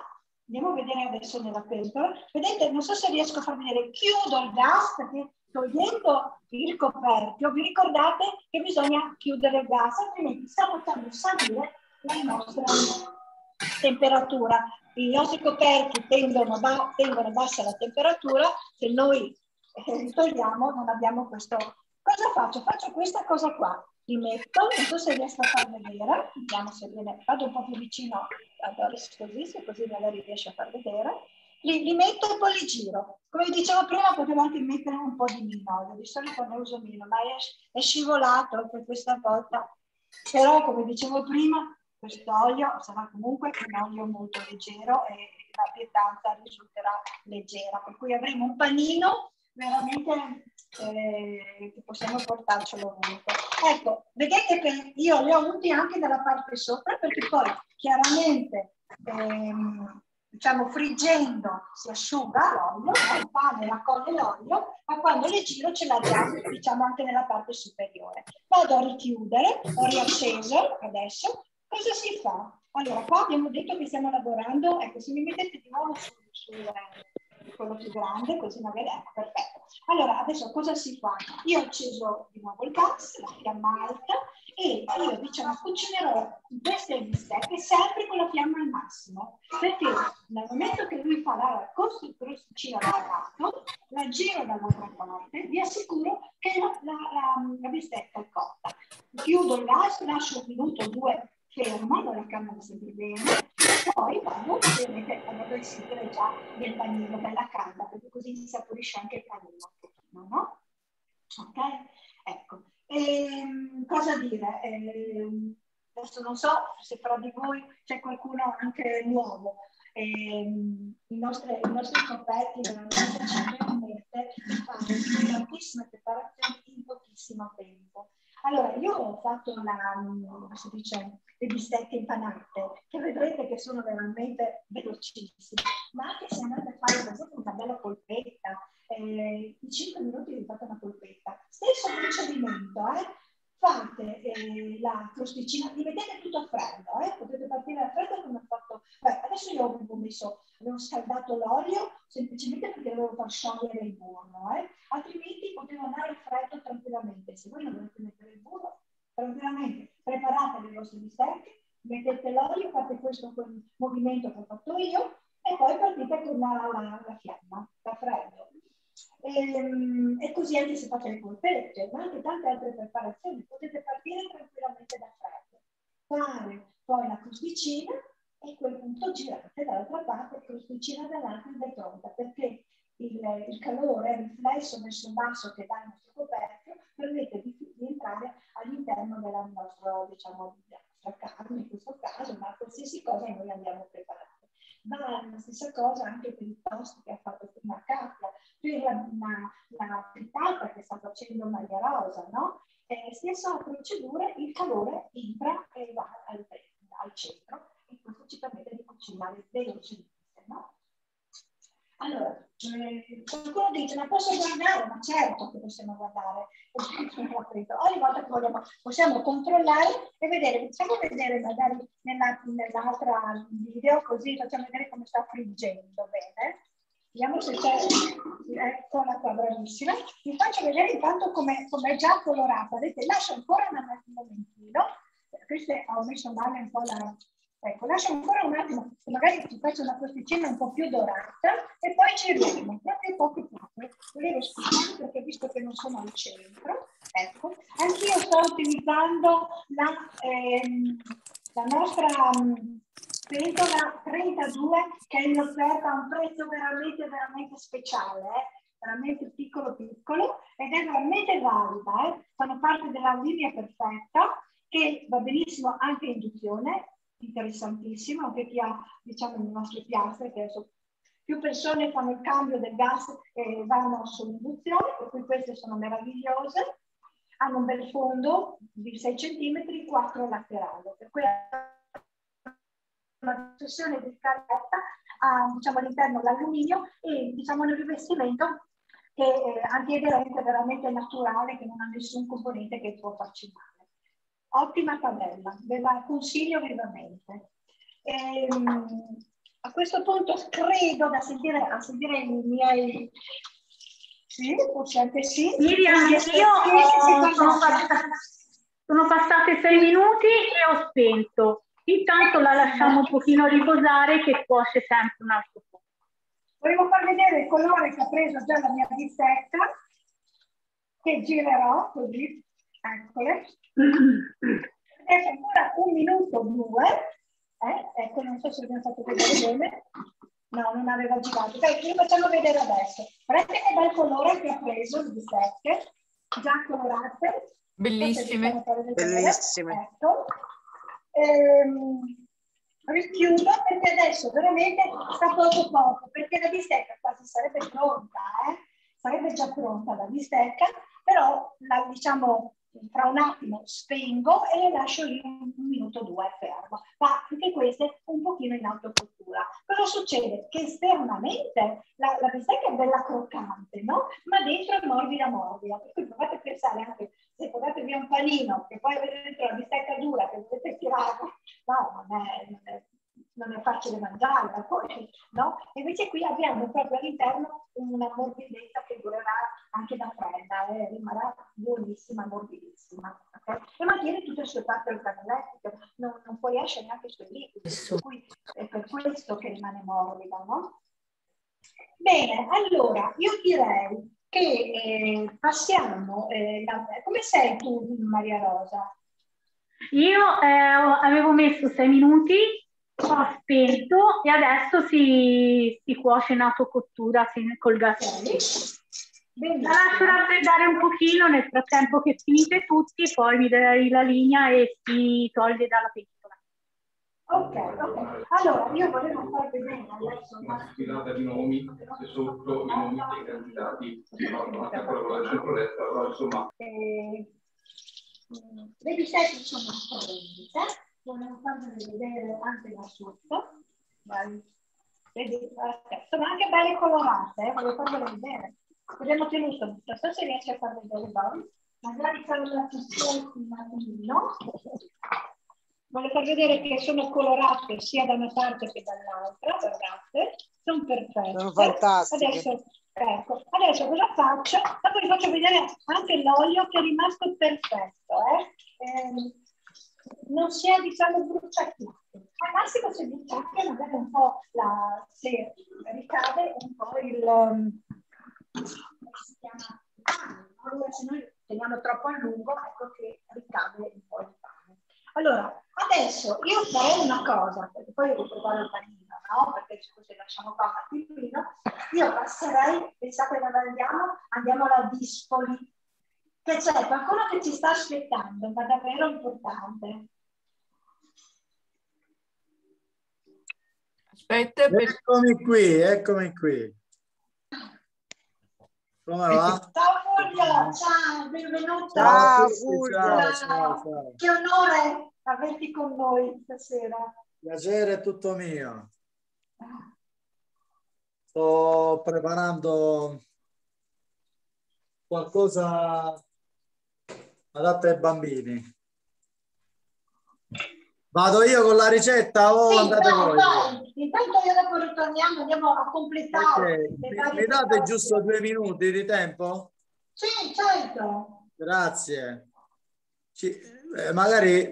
Vedete, non so se riesco a far vedere, chiudo il gas perché togliendo il coperchio vi ricordate che bisogna chiudere il gas, altrimenti stiamo facendo salire la nostra temperatura. I nostri coperchi tengono bassa la temperatura, se noi li togliamo non abbiamo questo cosa faccio? Faccio questa cosa qua. Li metto, non so se riesco a far vedere, vediamo se viene, vado un po' più vicino a Doris così magari riesce a far vedere. Li metto e poi li giro. Come vi dicevo prima, potevo anche mettere un po' di linoleo, di solito ne uso meno, ma è scivolato per questa volta. Però, come dicevo prima, questo olio sarà comunque un olio molto leggero e la pietanza risulterà leggera, per cui avremo un panino veramente che possiamo portarcelo ovunque. Ecco, vedete che io li ho avuti anche dalla parte sopra, perché poi chiaramente diciamo friggendo si asciuga l'olio, il pane raccoglie l'olio, ma quando le giro ce l'ha già, diciamo, anche nella parte superiore. Vado a richiudere, ho riacceso adesso. Cosa si fa? Allora, qua abbiamo detto che stiamo lavorando, ecco, se mi mettete di nuovo su quello più grande, così magari, ecco, perfetto. Allora, adesso cosa si fa? Io ho acceso di nuovo il gas, la fiamma alta, e io, diciamo, cucinerò queste bistecche sempre con la fiamma al massimo, perché nel momento che lui fa la crosticina da un lato, la giro dall'altra parte, vi assicuro che la bistecca è cotta. Chiudo il gas, lascio un minuto o due fermo, non la cambio sempre bene, e poi vado ovviamente a resistere già del panino, bella calda, perché così si saporisce anche il panino un pochino, no? Ok? Ecco. Cosa dire? Adesso non so se fra di voi c'è qualcuno anche nuovo. I nostri corpetti veramente ci permette di fare tantissime preparazioni in pochissimo tempo. Allora, io ho fatto le bistecche impanate, che vedrete che sono veramente velocissime, ma anche se andate a fare per esempio una bella polpetta, in 5 minuti vi fate una polpetta. Stesso procedimento, fate la crosticina, li mettete tutto a freddo, potete partire a freddo come ho fatto. Adesso io avevo scaldato l'olio semplicemente perché dovevo far sciogliere il burro, altrimenti potevo andare a freddo tranquillamente. Se voi non volete mettere il burro, tranquillamente preparate le vostre bistecche, mettete l'olio, fate questo movimento che ho fatto io e poi partite con la fiamma da freddo. E così anche se fate le polpette, ma anche tante altre preparazioni, potete partire tranquillamente da freddo, fare poi la crosticina e a quel punto girate dall'altra parte, crosticina dall'altra ed è pronta, perché il calore riflesso verso il basso che dà il nostro coperchio permette di entrare all'interno della nostra, diciamo, carne in questo caso, ma qualsiasi cosa noi andiamo a preparare. Ma la stessa cosa anche per il toast che ha fatto prima Katia, per la frittata che sta facendo Maria Rosa, no? Stessa procedura, il calore entra e va al centro e questo ci permette di cucinare velocemente, no? Allora, qualcuno dice, ma posso guardare? Ma certo che possiamo guardare. Ogni volta che vogliamo, possiamo controllare e vedere, facciamo vedere magari nell'altra video, così facciamo vedere come sta friggendo, bene? Vediamo se c'è, eccola qua, bravissima. Vi faccio vedere intanto come è già colorata. Vedete, lascio ancora un momentino. Queste ho messo male un po' la... Ecco, lascio ancora un attimo, magari ti faccio una crosticina un po' più dorata e poi giriamo, proprio poco. Volevo spiegare perché visto che non sono al centro, ecco, anch'io sto utilizzando la nostra pentola 32 che è in offerta a un prezzo veramente speciale, veramente piccolo ed è veramente valida, fanno parte della linea perfetta che va benissimo anche in induzione. Interessantissimo, anche chi ha, diciamo, le nostre piazze, che adesso più persone fanno il cambio del gas e vanno sull'induzione, per cui queste sono meravigliose, hanno un bel fondo di 6 cm, 4 laterali, per cui una sessione di scaletta ha, diciamo, all'interno l'alluminio e, diciamo, il rivestimento che è antiaderente, veramente naturale, che non ha nessun componente che può farci male. Ottima tabella, ve la consiglio vivamente. A questo punto credo a sentire i miei... Sì, forse anche sì. Miriam, io sono passate 6 minuti e ho spento. Intanto la lasciamo un pochino riposare che cuoce sempre un altro po'. Volevo far vedere il colore che ha preso già la mia bistecca. che girerò così, eccole. Adesso ancora 1 minuto o 2, ecco, non so se abbiamo fatto vedere bene. No, non aveva girato. Dai, ce lo facciamo vedere adesso. Guardate che bel colore che ha preso le bistecche, già colorate. Bellissime. Bellissime. Ecco. Richiudo perché adesso veramente sta poco, perché la bistecca quasi sarebbe pronta, sarebbe già pronta la bistecca, però la, diciamo, tra un attimo spengo e le lascio lì 1 minuto o 2 fermo. Ma anche queste un pochino in autocottura. Cosa succede? Che esternamente la bistecca è bella croccante, no? Ma dentro è morbida. Per cui provate a pensare anche, se portate via un panino che poi avete dentro la bistecca dura che dovete tirare, no, non è facile mangiarla poi, no? E invece qui abbiamo proprio all'interno una morbidezza che durerà anche da fredda, rimarrà buonissima, morbidissima, okay? E mantiene tutto il suo tatto organolettico, non fuoriesce neanche i suoi liquidi, per cui è per questo che rimane morbida, no? Bene, allora io direi che passiamo, come sei tu Maria Rosa? Io avevo messo 6 minuti, ho spento e adesso si cuoce in autocottura col gas. La lascio raffreddare un pochino nel frattempo che finite tutti, poi mi dai la linea e si toglie dalla pentola. Ok. Allora, io volevo far vedere adesso... Sfilata di nomi, se sotto i nomi dei candidati sono anche ancora del centrodestra, però insomma... Le bistecche sono pronte, volevo farvi vedere anche da sotto. Vedi, sono anche belle colorate, volevo farvele vedere. Abbiamo tenuto, non so se riesci a far vedere voi, magari fare la funzione un attimino. Voglio far vedere che sono colorate sia da una parte che dall'altra, guardate, sono perfette. Sono fantastiche. Adesso cosa faccio? Dopo vi faccio vedere anche l'olio che è rimasto perfetto, non si è, diciamo, bruciatissimo. Al massimo se bruciate magari un po' se ricade un po' il... come si chiama? Allora, se noi teniamo troppo a lungo, ecco che ricade un po' il pane. Allora, adesso io farò una cosa, perché poi devo provare il panino, no? Perché se lasciamo qua un attimino, io passerei, pensate dove andiamo alla Dispoli, che c'è qualcuno che ci sta aspettando, ma davvero importante. Aspetta. Eccomi qui. Come va? Ciao Fulvio, ciao, benvenuto. Ciao Fulvio. Ciao. Che onore averti con noi stasera. Piacere è tutto mio. Sto preparando qualcosa adatto ai bambini. Vado io con la ricetta o sì, andate voi? Vai. Intanto io dopo ritorniamo, andiamo a completare. Okay. Mi date giusto 2 minuti di tempo? Sì, certo. Grazie. Magari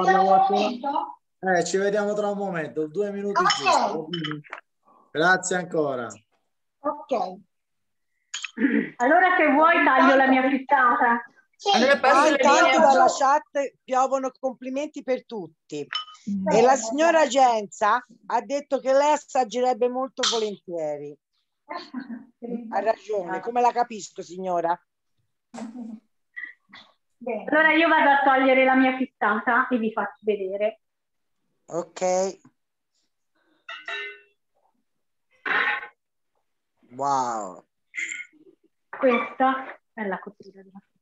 ci vediamo tra un momento, 2 minuti giusto. Grazie ancora. Ok. Allora se vuoi taglio la mia frittata. Sì. Allora passo la Intanto linea. dalla chat piovono complimenti per tutti. E la signora Genza ha detto che lei assaggerebbe molto volentieri. Ha ragione, come la capisco, signora? Bene. Allora io vado a togliere la mia frittata e vi faccio vedere. Ok. Wow. Questa è la cottura della frittata.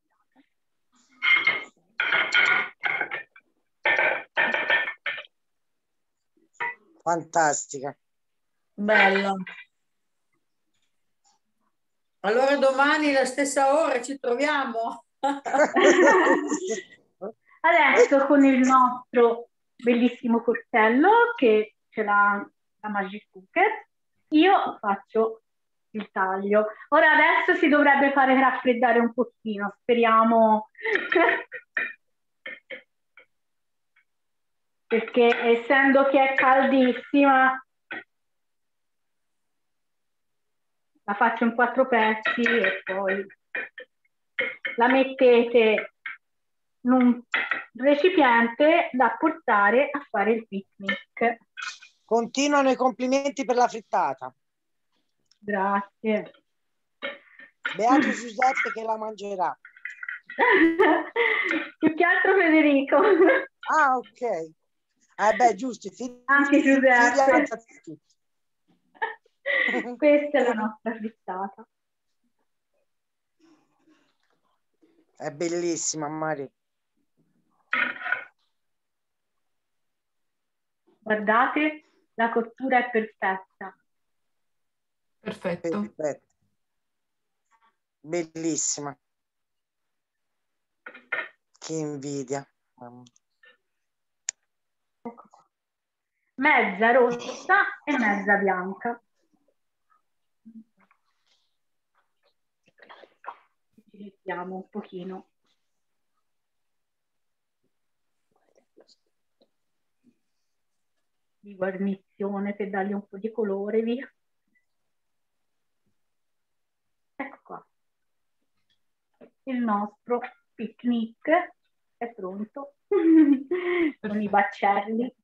Fantastica. Bella. Allora domani alla stessa ora ci troviamo. Adesso con il nostro bellissimo coltello che ce l'ha la Magic Cooker, io faccio il taglio. Ora adesso si dovrebbe fare raffreddare un pochino, speriamo. Perché essendo che è caldissima la faccio in 4 pezzi e poi la mettete in un recipiente da portare a fare il picnic. Continuano i complimenti per la frittata. Grazie. Beato Giuseppe che la mangerà. Più che altro Federico. Ah, ok. Beh, giusto. Anche Giuseppe. Questa è la nostra frittata. È bellissima, Mari. Guardate, la cottura è perfetta. Perfetto. Perfetto. Bellissima. Che invidia. Ecco qua. Mezza rossa e mezza bianca. Ci mettiamo un pochino. Di guarnizione per dargli un po' di colore, via. Ecco qua. Il nostro picnic è pronto. Con i baccelli.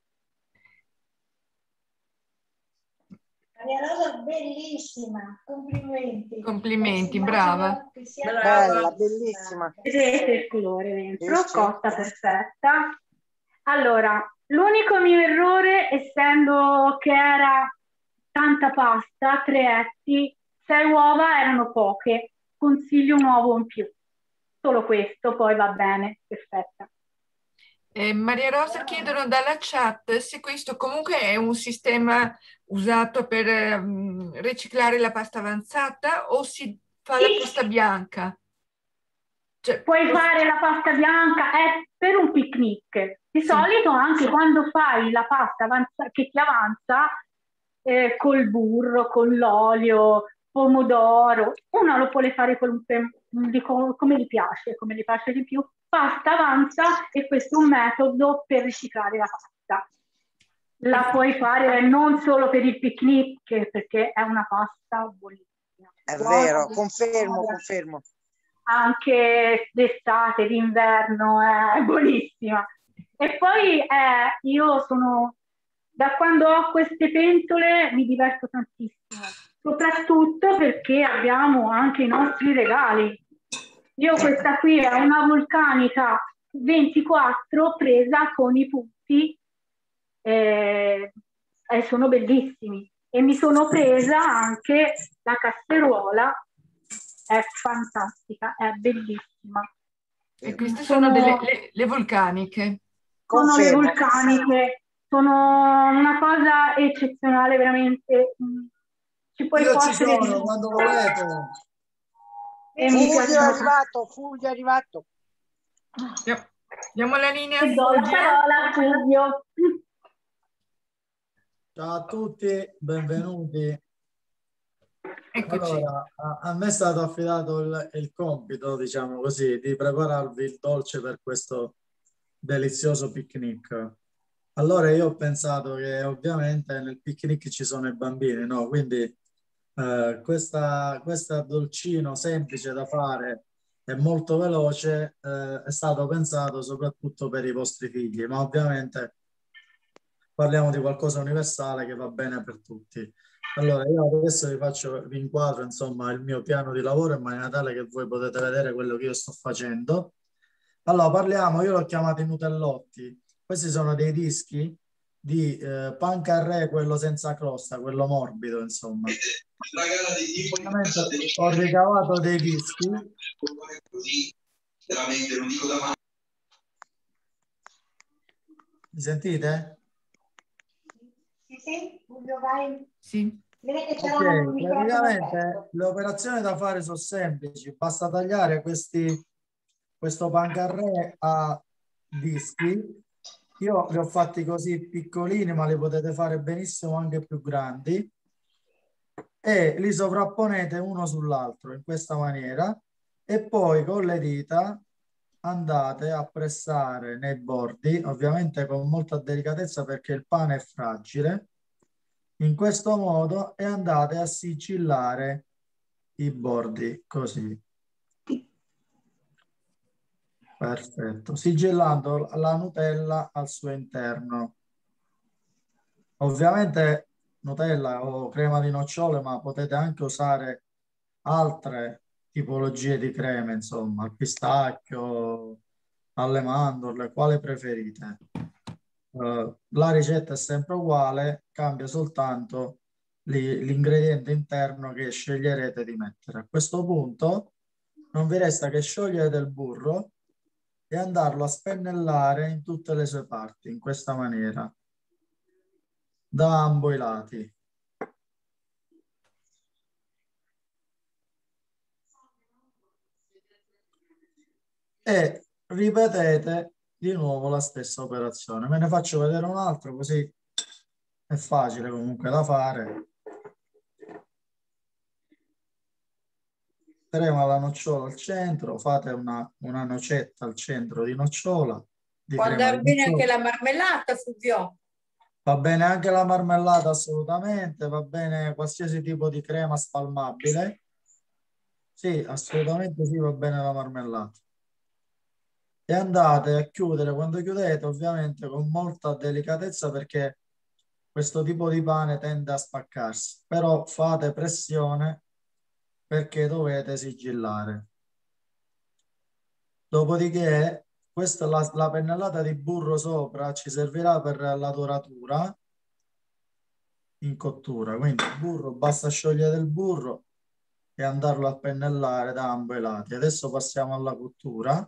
Maria Rosa, bellissima, complimenti. Complimenti, brava. Bella, bellissima. Vedete il colore dentro, Sì. cotta perfetta. Allora, l'unico mio errore, essendo che era tanta pasta, 3 etti, 6 uova erano poche, consiglio un uovo in più. Solo questo, poi va bene, perfetta. Maria Rosa chiedono dalla chat se questo comunque è un sistema usato per riciclare la pasta avanzata o si fa la pasta bianca. Cioè, puoi fare la pasta bianca, è per un picnic. Di solito anche quando fai la pasta che ti avanza col burro, con l'olio, pomodoro, uno lo può fare come gli piace di più. Pasta avanza e questo è un metodo per riciclare la pasta. La puoi fare non solo per il picnic, perché è una pasta buonissima. È vero, confermo. Anche d'estate, d'inverno, è buonissima. E poi io sono, da quando ho queste pentole mi diverto tantissimo, soprattutto perché abbiamo anche i nostri regali. Io questa qui è una vulcanica 24 presa con i putti e sono bellissimi. E mi sono presa anche la casseruola, è fantastica, è bellissima. E queste sono le vulcaniche. Sono le vulcaniche, sono una cosa eccezionale, veramente. Ci puoi Io ci cuocere sono quando volete. Fulvio è arrivato. Diamo la linea a do la parola a Fulvio. Ciao a tutti, benvenuti. Eccoci. Allora, a me è stato affidato il compito, diciamo così, di prepararvi il dolce per questo delizioso picnic. Allora io ho pensato che ovviamente nel picnic ci sono i bambini, no? Quindi questa dolcino semplice da fare e molto veloce è stato pensato soprattutto per i vostri figli, ma ovviamente parliamo di qualcosa universale che va bene per tutti. Allora io adesso vi inquadro insomma il mio piano di lavoro in maniera tale che voi potete vedere quello che io sto facendo. Allora io l'ho chiamato i Nutellotti. Questi sono dei dischi di pan carré, quello senza crosta, quello morbido, insomma. Ho ricavato dei dischi. Mi sentite? Sì, vai. Sì. Okay, praticamente le operazioni da fare sono semplici. Basta tagliare questo pan carré a dischi. Io li ho fatti così piccolini, ma li potete fare benissimo anche più grandi. E li sovrapponete uno sull'altro in questa maniera e poi con le dita andate a pressare nei bordi, ovviamente con molta delicatezza perché il pane è fragile, in questo modo, e andate a sigillare i bordi così. Perfetto. Sigillando la Nutella al suo interno. Ovviamente Nutella o crema di nocciole, ma potete anche usare altre tipologie di creme, insomma, al pistacchio, alle mandorle, quale preferite. La ricetta è sempre uguale, cambia soltanto l'ingrediente interno che sceglierete di mettere. A questo punto non vi resta che sciogliere del burro e andarlo a spennellare in tutte le sue parti, in questa maniera, da ambo i lati. E ripetete di nuovo la stessa operazione. Me ne faccio vedere un altro, così è facile comunque da fare. Crema alla nocciola al centro, fate una nocetta al centro di nocciola. Può andare bene anche la marmellata, Fulvio? Va bene anche la marmellata, assolutamente, va bene qualsiasi tipo di crema spalmabile. Sì, assolutamente sì, va bene la marmellata. E andate a chiudere, quando chiudete ovviamente con molta delicatezza, perché questo tipo di pane tende a spaccarsi, però fate pressione perché dovete sigillare. Dopodiché questa la pennellata di burro sopra ci servirà per la doratura in cottura, quindi il burro, basta sciogliere il burro e andarlo a pennellare da ambo i lati. Adesso passiamo alla cottura.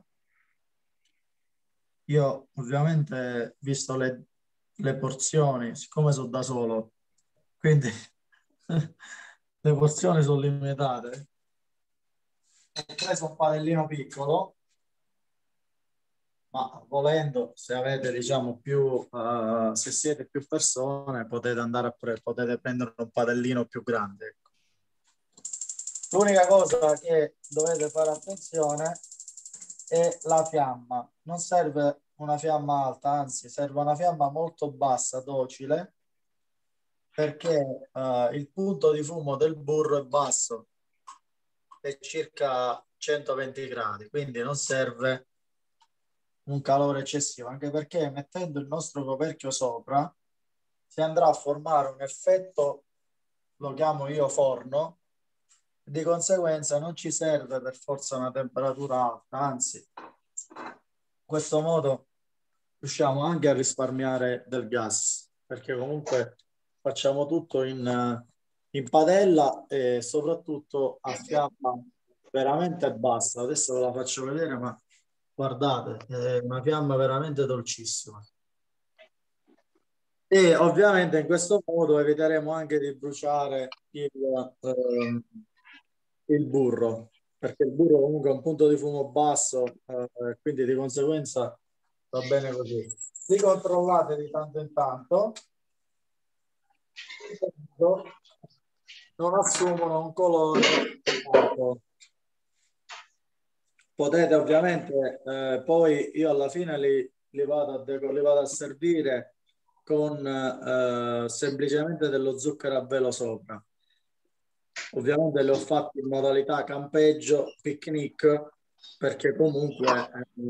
Io ovviamente, visto le porzioni, siccome sono da solo, quindi le porzioni sono limitate, ho preso un padellino piccolo, ma volendo, se avete diciamo più, se siete più persone, potete andare potete prendere un padellino più grande. Ecco. L'unica cosa che dovete fare attenzione è la fiamma. Non serve una fiamma alta, anzi serve una fiamma molto bassa, docile, perché il punto di fumo del burro è basso, è circa 120 gradi, quindi non serve un calore eccessivo, anche perché mettendo il nostro coperchio sopra si andrà a formare un effetto, lo chiamo io forno, di conseguenza non ci serve per forza una temperatura alta, anzi in questo modo riusciamo anche a risparmiare del gas, perché comunque facciamo tutto in padella e soprattutto a fiamma veramente bassa. Adesso ve la faccio vedere, ma guardate, è una fiamma veramente dolcissima. E ovviamente in questo modo eviteremo anche di bruciare il burro, perché il burro comunque ha un punto di fumo basso, quindi di conseguenza va bene così. Li controllate di tanto in tanto, non assumono un colore opaco. Potete ovviamente, poi io alla fine li vado a servire con semplicemente dello zucchero a velo sopra. Ovviamente li ho fatti in modalità campeggio, picnic, perché comunque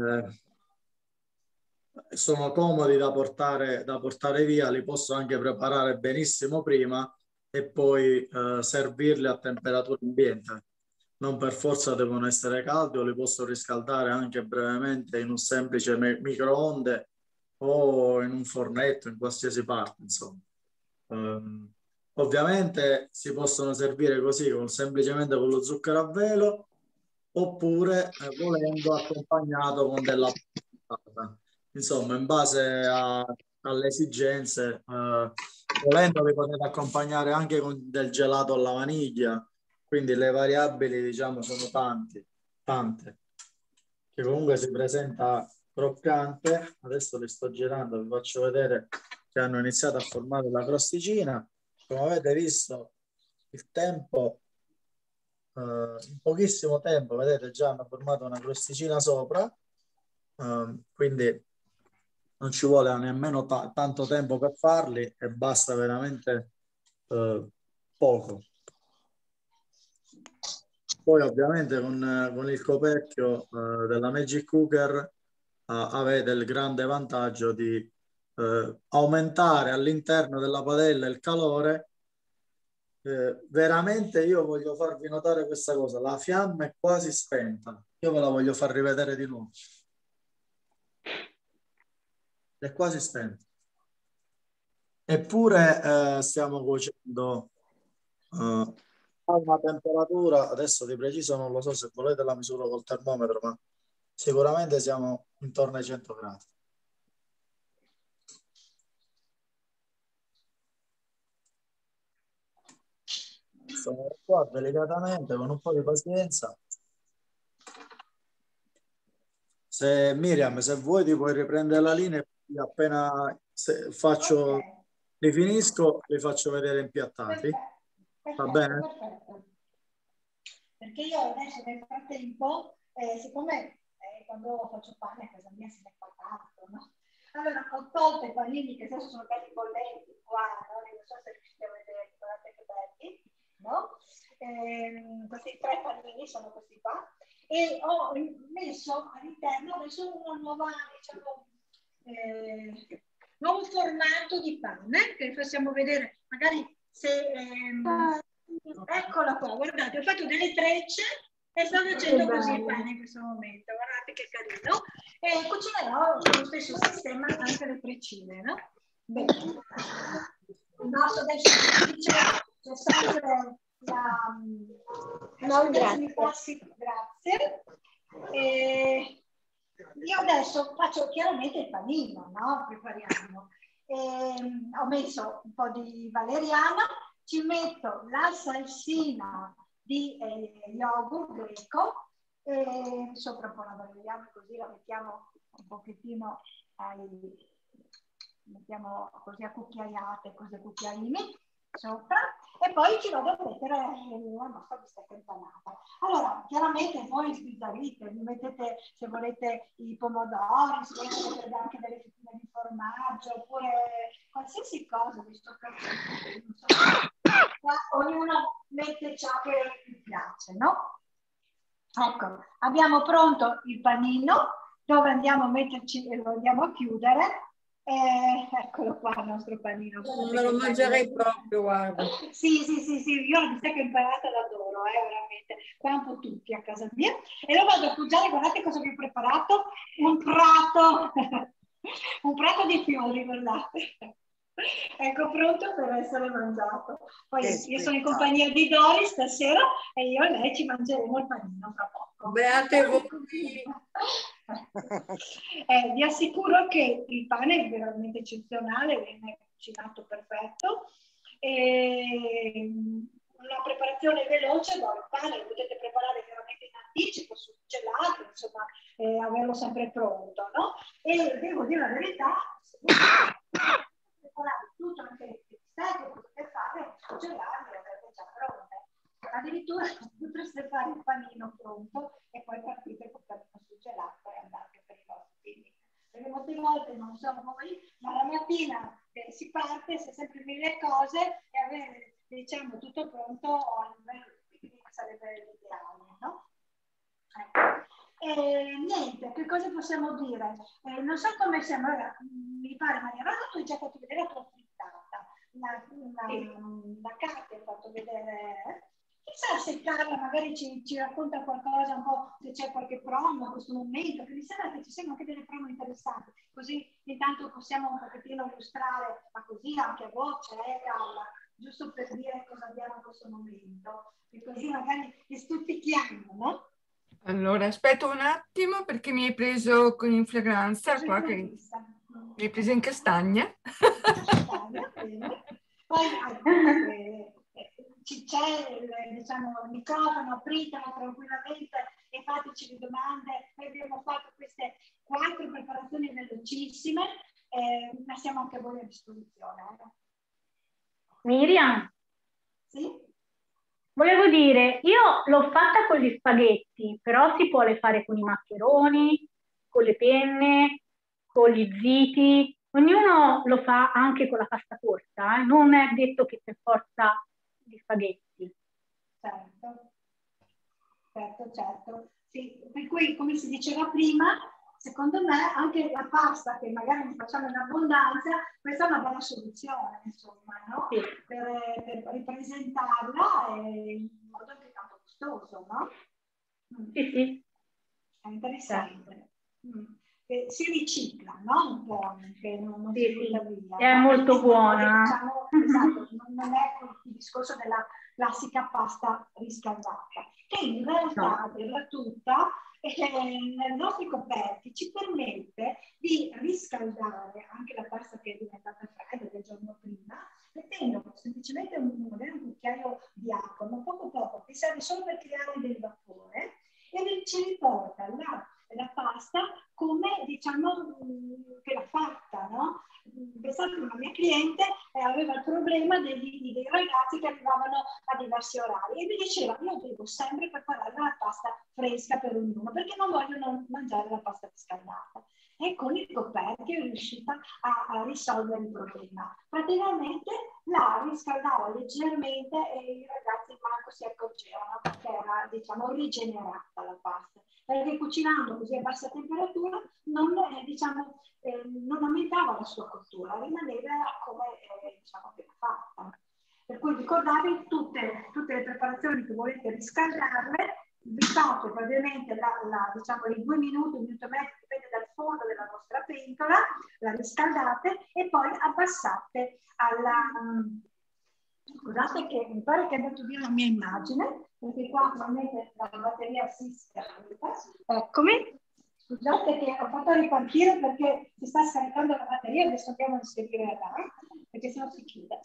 sono comodi da portare via, li posso anche preparare benissimo prima e poi servirli a temperatura ambiente. Non per forza devono essere caldi, o li posso riscaldare anche brevemente in un semplice microonde o in un fornetto, in qualsiasi parte, insomma. Ovviamente si possono servire così, semplicemente con lo zucchero a velo, oppure volendo accompagnato con della patata. Insomma, in base alle esigenze, volendo li potete accompagnare anche con del gelato alla vaniglia, quindi le variabili diciamo sono tante, che comunque si presenta croccante. Adesso li sto girando, vi faccio vedere che hanno iniziato a formare la crosticina. Come avete visto, il tempo, in pochissimo tempo, vedete, già hanno formato una crosticina sopra, quindi non ci vuole nemmeno tanto tempo per farli e basta veramente poco. Poi ovviamente con il coperchio della Magic Cooker avete il grande vantaggio di aumentare all'interno della padella il calore. Veramente io voglio farvi notare questa cosa, la fiamma è quasi spenta, io ve la voglio far rivedere di nuovo, è quasi spenta, eppure stiamo cuocendo a una temperatura, adesso di preciso non lo so, se volete la misuro col termometro, ma sicuramente siamo intorno ai 100 gradi. Sono qua delicatamente, con un po' di pazienza. Se Miriam, se vuoi ti puoi riprendere la linea e appena faccio, li finisco, li faccio vedere impiattati. Va bene? Perfetto. Perché io adesso nel frattempo, siccome quando faccio pane a casa mia se ne fa tanto, no? Allora ho tolto i panini che adesso sono belli bollenti qua, no? Non so se riuscite a vedere, guardate che belli, no? Questi 3 panini sono questi qua. E ho messo all'interno adesso una nuova, diciamo, nuovo formato di pane che possiamo vedere magari se eccola qua, guardate, ho fatto delle trecce e sto facendo così il pane in questo momento, guardate che carino, e cucinerò sullo stesso sistema anche le treccine, no? Bene, il nostro adesso c'è sempre no, grazie. Io adesso faccio chiaramente il panino, no? Prepariamo. Ho messo un po' di valeriano, ci metto la salsina di yogurt greco, sopra un po' la valeriano, così la mettiamo un pochettino mettiamo così a cucchiaiate, così a cucchiaini sopra, e poi ci vado a mettere la nostra bistecca impanata. Allora, chiaramente voi sbizzarrite, vi mettete, se volete, i pomodori, se volete mettere anche delle fettine di formaggio, oppure qualsiasi cosa, visto che non so, ognuno mette ciò che gli piace, no? Ecco, abbiamo pronto il panino, dove andiamo a metterci e lo andiamo a chiudere. Eccolo qua il nostro panino. Non me lo mangerei proprio, guarda. Sì, io la bistecca impanata l'adoro, veramente. Qua un po' tutti a casa mia. E lo vado a appoggiare, guardate cosa vi ho preparato. Un prato di fiori, guardate. Ecco, pronto per essere mangiato. Poi io sono in compagnia di Dori stasera e io e lei ci mangeremo il panino fra poco. Beate voi. Vi assicuro che il pane è veramente eccezionale, viene cucinato perfetto. Una preparazione veloce, il pane lo potete preparare veramente in anticipo, sul gelato, insomma, averlo sempre pronto, no? E devo dire la verità, preparare tutto, anche le pistacche, potete fare, congelarle, avete già pronte. Addirittura potreste fare il panino pronto e poi partite con il panino surgelato e andate per i vostri figli. Perché molte volte, non so voi, ma la mattina si parte, si è sempre mille cose e avere, diciamo, tutto pronto a livello di sarebbe l'ideale, no? Ecco. Niente, che cosa possiamo dire? Non so come siamo, allora, mi pare Maria Rosa, tu hai già fatto vedere la tua frittata, la carta hai fatto vedere, chissà se Carla magari ci racconta qualcosa, un po' se c'è qualche promo in questo momento, che mi sembra che ci siano anche delle promo interessanti, così intanto possiamo un pochettino illustrare, ma così anche a voce, Carla, giusto per dire cosa abbiamo in questo momento, e così magari li stuzzichiamo, no? Allora, aspetta un attimo perché mi hai preso con flagranza, qua che mi hai preso in castagna. Poi c'è diciamo, il microfono, apritelo tranquillamente e fateci le domande. Noi abbiamo fatto queste 4 preparazioni velocissime, ma siamo anche voi a disposizione. Miriam? Sì? Volevo dire, io l'ho fatta con gli spaghetti, però si può le fare con i maccheroni, con le penne, con gli ziti. Ognuno lo fa anche con la pasta corta, non è detto che per forza gli spaghetti. Certo. certo, certo. Sì, per cui, come si diceva prima, secondo me anche la pasta che magari ne facciamo in abbondanza, questa è una buona soluzione, insomma, no? Sì. Per ripresentarla in modo anche tanto gustoso, no? Sì, sì. È interessante. Che si ricicla, no? Un po', che non Sì, si butta sì. via. È molto buona. Diciamo, esatto, non è il discorso della classica pasta riscaldata, che in realtà, per tutta, nei nostri coperti ci permette di riscaldare anche la pasta che è diventata fredda del giorno prima, mettendo semplicemente magari un cucchiaio di acqua, ma poco, che serve solo per creare del vapore, e ci riporta la pasta come, diciamo, che l'ha fatta, no? Pensate, una mia cliente aveva il problema dei ragazzi che arrivavano a diversi orari e mi diceva: io devo sempre preparare la pasta fresca per ognuno perché non vogliono mangiare la pasta riscaldata. E con i coperti è riuscita a risolvere il problema. Praticamente la riscaldava leggermente e i ragazzi manco si accorgevano che era, diciamo, rigenerata la pasta, perché cucinando così a bassa temperatura non aumentava la sua cottura, rimaneva come diciamo appena fatta. Per cui ricordatevi tutte le preparazioni che volete riscaldarle, vi fate praticamente diciamo i 2 minuti, 1 minuto e mezzo, dipende dal fondo della vostra pentola, la riscaldate e poi abbassate alla... Scusate che mi pare che è andato via la mia immagine, perché qua probabilmente la batteria si scarica. Eccomi. Scusate che ho fatto ripartire perché si sta scaricando la batteria, adesso andiamo a inserire là, perché sennò si chiude.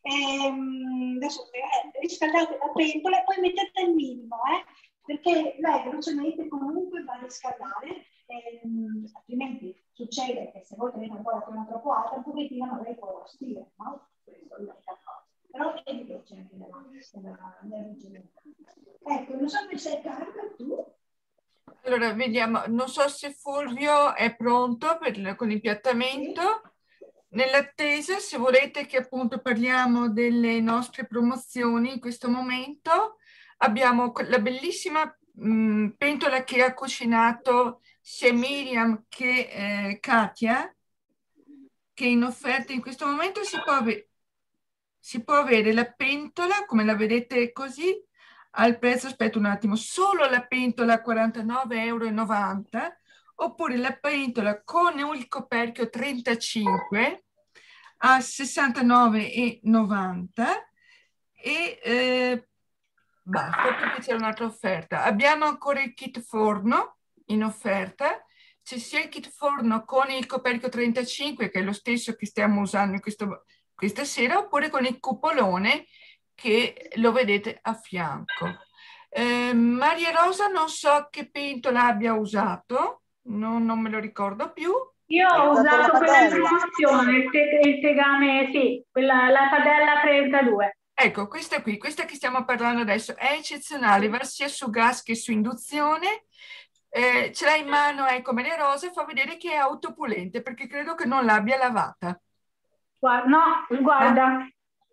Adesso riscaldate la pentola e poi mettete il minimo, perché lei velocemente comunque va a riscaldare, altrimenti succede che se voi tenete un po' la prima troppo alta, un pochettino magari può arrostire, no? Questo è l'unica cosa. Però è veloce anche nella rigenerazione. Ecco, non so se sei carica tu. Allora, vediamo, non so se Fulvio è pronto con l'impiattamento. Nell'attesa, se volete che appunto parliamo delle nostre promozioni in questo momento, abbiamo la bellissima pentola che ha cucinato sia Miriam che Katia, che in offerta in questo momento si può avere la pentola, come la vedete così, al prezzo, aspetta un attimo, solo la pentola a 49,90 € oppure la pentola con il coperchio 35 a 69,90 e basta, perché c'è un'altra offerta. Abbiamo ancora il kit forno in offerta, c'è sia il kit forno con il coperchio 35 che è lo stesso che stiamo usando questa sera, oppure con il cupolone che lo vedete a fianco. Maria Rosa non so che pentola abbia usato, non me lo ricordo più. Io ho usato quella in promozione, il tegame, sì, la padella 32. Ecco, questa qui, questa che stiamo parlando adesso, è eccezionale, va sia su gas che su induzione. Ce l'ha in mano, ecco, Maria Rosa, e fa vedere che è autopulente, perché credo che non l'abbia lavata. No, guarda.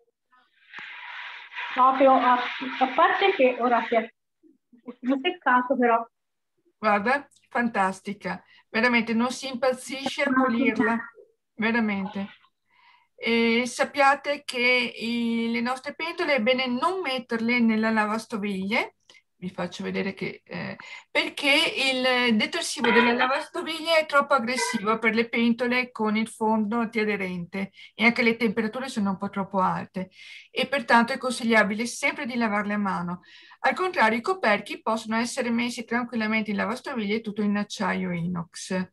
Proprio a parte che ora si è seccato, però. Guarda, fantastica. Veramente, non si impazzisce a pulirla. Veramente. E sappiate che le nostre pentole è bene non metterle nella lavastoviglie. Vi faccio vedere che perché il detersivo della lavastoviglie è troppo aggressivo per le pentole con il fondo antiaderente e anche le temperature sono un po' troppo alte e pertanto è consigliabile sempre di lavarle a mano. Al contrario, i coperchi possono essere messi tranquillamente in lavastoviglie tutto in acciaio inox.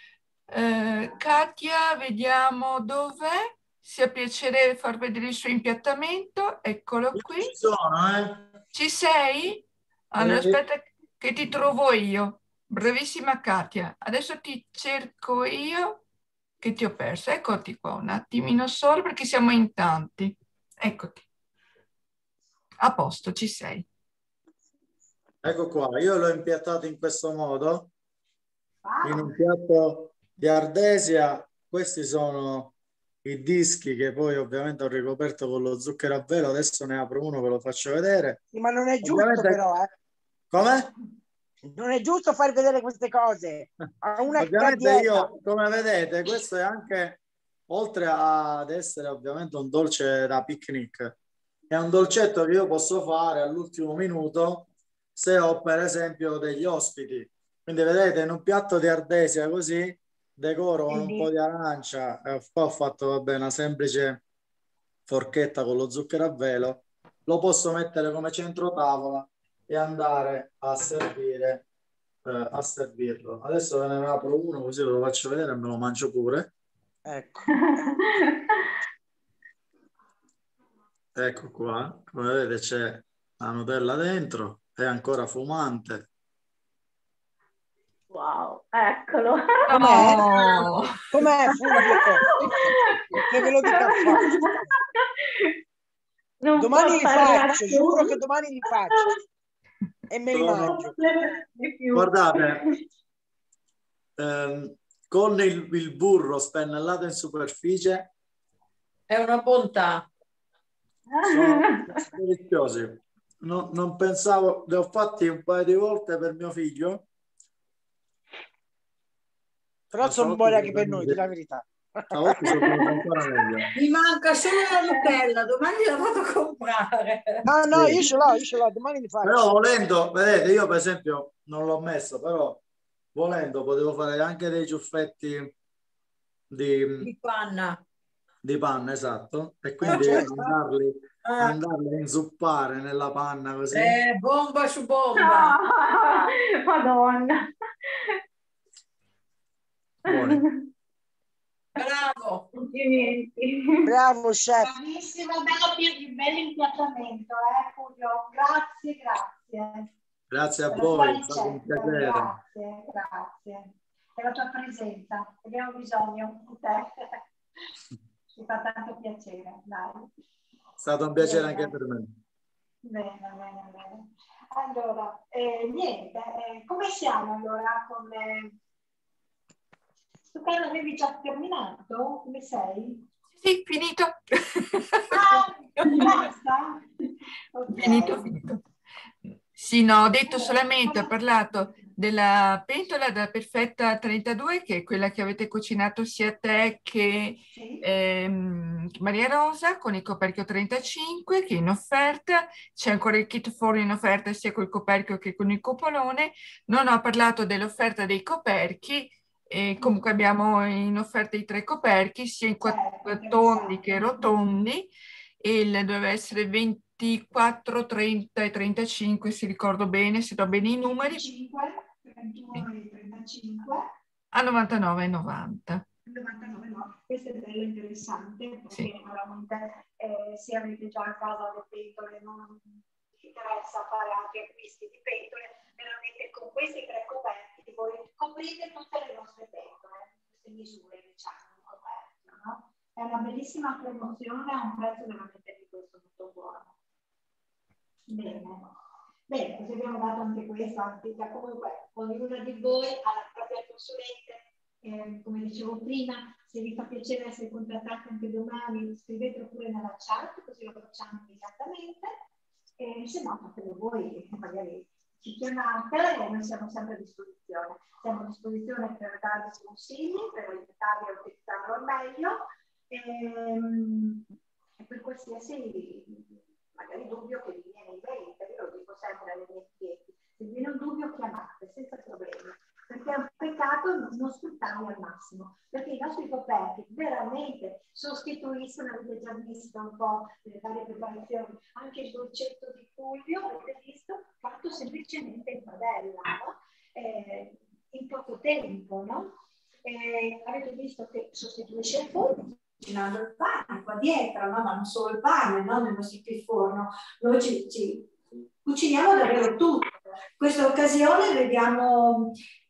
Katia, vediamo dov'è. Se ha piacere far vedere il suo impiattamento, eccolo qui. Ci sono, Ci sei? Allora, aspetta che ti trovo io. Bravissima Katia. Adesso ti cerco io che ti ho perso. Eccoti qua un attimino solo perché siamo in tanti. Eccoti. A posto, ci sei. Ecco qua, io l'ho impiattato in questo modo, in un piatto di ardesia. Questi sono i dischi che poi ovviamente ho ricoperto con lo zucchero a velo. Adesso ne apro uno, ve lo faccio vedere. Sì, ma non è giusto però, Come? Non è giusto far vedere queste cose a una Ovviamente dieta. io, come vedete, questo è anche, oltre ad essere ovviamente un dolce da picnic, è un dolcetto che io posso fare all'ultimo minuto se ho per esempio degli ospiti. Quindi vedete, in un piatto di ardesia così, decoro con un po' di arancia, e qua ho fatto vabbè, una semplice forchetta con lo zucchero a velo, lo posso mettere come centro tavola e andare a servire, a servirlo. Adesso ve ne apro uno così ve lo faccio vedere e me lo mangio pure. Ecco. Ecco qua, come vedete c'è la Nutella dentro, è ancora fumante. Wow, eccolo. Com'è? No. Com'è, Fulvio? Che ve lo dica fa. Non Domani può li farla faccio, più. giuro che domani li faccio e me li mangio. Di più. Guardate, con il burro spennellato in superficie È una bontà. sono deliziosi. Non pensavo, li ho fatti un paio di volte per mio figlio. Però sono buoni anche per noi, di la verità. Stavolta sono venuti ancora meglio. Mi manca solo la Nutella, domani la vado a comprare. No, Sì. io ce l'ho, domani li faccio. Però volendo, vedete, io per esempio non l'ho messo, però volendo potevo fare anche dei ciuffetti Di panna. di panna, esatto, e quindi Certo. andarli a inzuppare nella panna così. Bomba su bomba. No, Madonna. Buoni. Bravo. Complimenti. Bravo, chef. Bravissimo, bello impiattamento, Fulvio. Grazie. Grazie a Per la tua voi, è stato un ricetta. piacere. Grazie. Per la tua presenza. Abbiamo bisogno di te. Ci fa tanto piacere, dai. È stato un piacere anche per me. Bene. Allora, niente, come siamo allora con... Tu Carlo, avevi già terminato? Come sei? Sì, finito. Basta? Okay. Finito. Sì, no, ho detto solamente, ho parlato della pentola da Perfetta 32, che è quella che avete cucinato sia te che Maria Rosa, con il coperchio 35, che è in offerta. C'è ancora il kit forno in offerta sia col coperchio che con il cupolone. Non ho parlato dell'offerta dei coperchi. E comunque abbiamo in offerta i 3 coperchi, sia in tondi che rotondi, e doveva essere 24, 30 e 35, se ricordo bene, se do bene i numeri. 31 e 35. A 99,90. 99, no. Questo è bello interessante perché Sì. veramente se avete già a casa le pentole non vi interessa fare altri acquisti di pentole, veramente con questi 3 coperti voi coprite tutte le vostre pentole, queste misure diciamo di coperchio, no? È una bellissima promozione a un prezzo veramente di questo molto buono. Bene, così abbiamo dato anche questo, comunque ognuna di voi ha la propria consulente, come dicevo prima, se vi fa piacere essere contattati anche domani, scrivetelo pure nella chat, così lo facciamo immediatamente, e se no fatelo voi, magari ci chiamate e noi siamo sempre a disposizione. Siamo a disposizione per darvi consigli, per aiutarvi a utilizzarlo al meglio, e per qualsiasi magari dubbio che vi viene in mente, io lo dico sempre alle mie clienti, se vi viene un dubbio chiamate senza problemi, perché è un peccato non sfruttarli al massimo, perché i nostri coperti veramente sostituiscono, avete già visto un po' le varie preparazioni, anche il dolcetto di Fulvio, avete visto, fatto semplicemente in padella, no? In poco tempo, no? Avete visto che sostituisce il forno, cucinando il pane qua dietro, no? Ma non solo il pane, no? Nello stick forno, noi ci cuciniamo davvero tutto. In questa occasione vediamo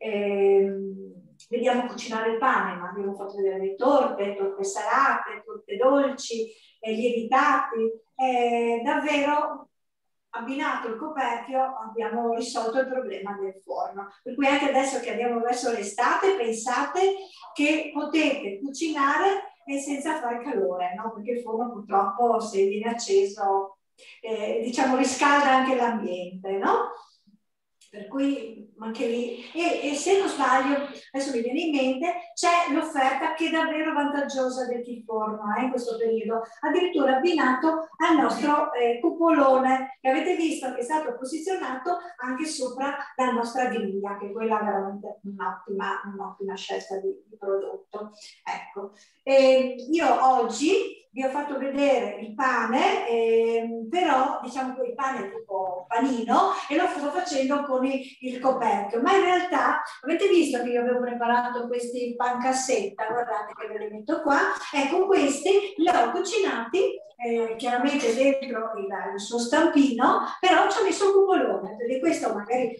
cucinare il pane, ma abbiamo fatto vedere le torte salate, torte dolci, lievitati, davvero abbinato il coperchio abbiamo risolto il problema del forno. Per cui anche adesso che andiamo verso l'estate pensate che potete cucinare senza fare calore, no? Perché il forno purtroppo se viene acceso diciamo riscalda anche l'ambiente, no? Per cui anche lì, e se non sbaglio, adesso mi viene in mente, c'è l'offerta che è davvero vantaggiosa del kit forno in questo periodo, addirittura abbinato al nostro cupolone, che avete visto che è stato posizionato anche sopra la nostra griglia, che quella è veramente un'ottima scelta di prodotto. Ecco, io oggi vi ho fatto vedere il pane, però diciamo che il pane tipo panino, e lo sto facendo con il coperchio, ma in realtà avete visto che io avevo preparato questi pancassetta, guardate che ve li metto qua, ecco questi li ho cucinati chiaramente dentro il suo stampino, però ci ho messo il cupolone, perché questo magari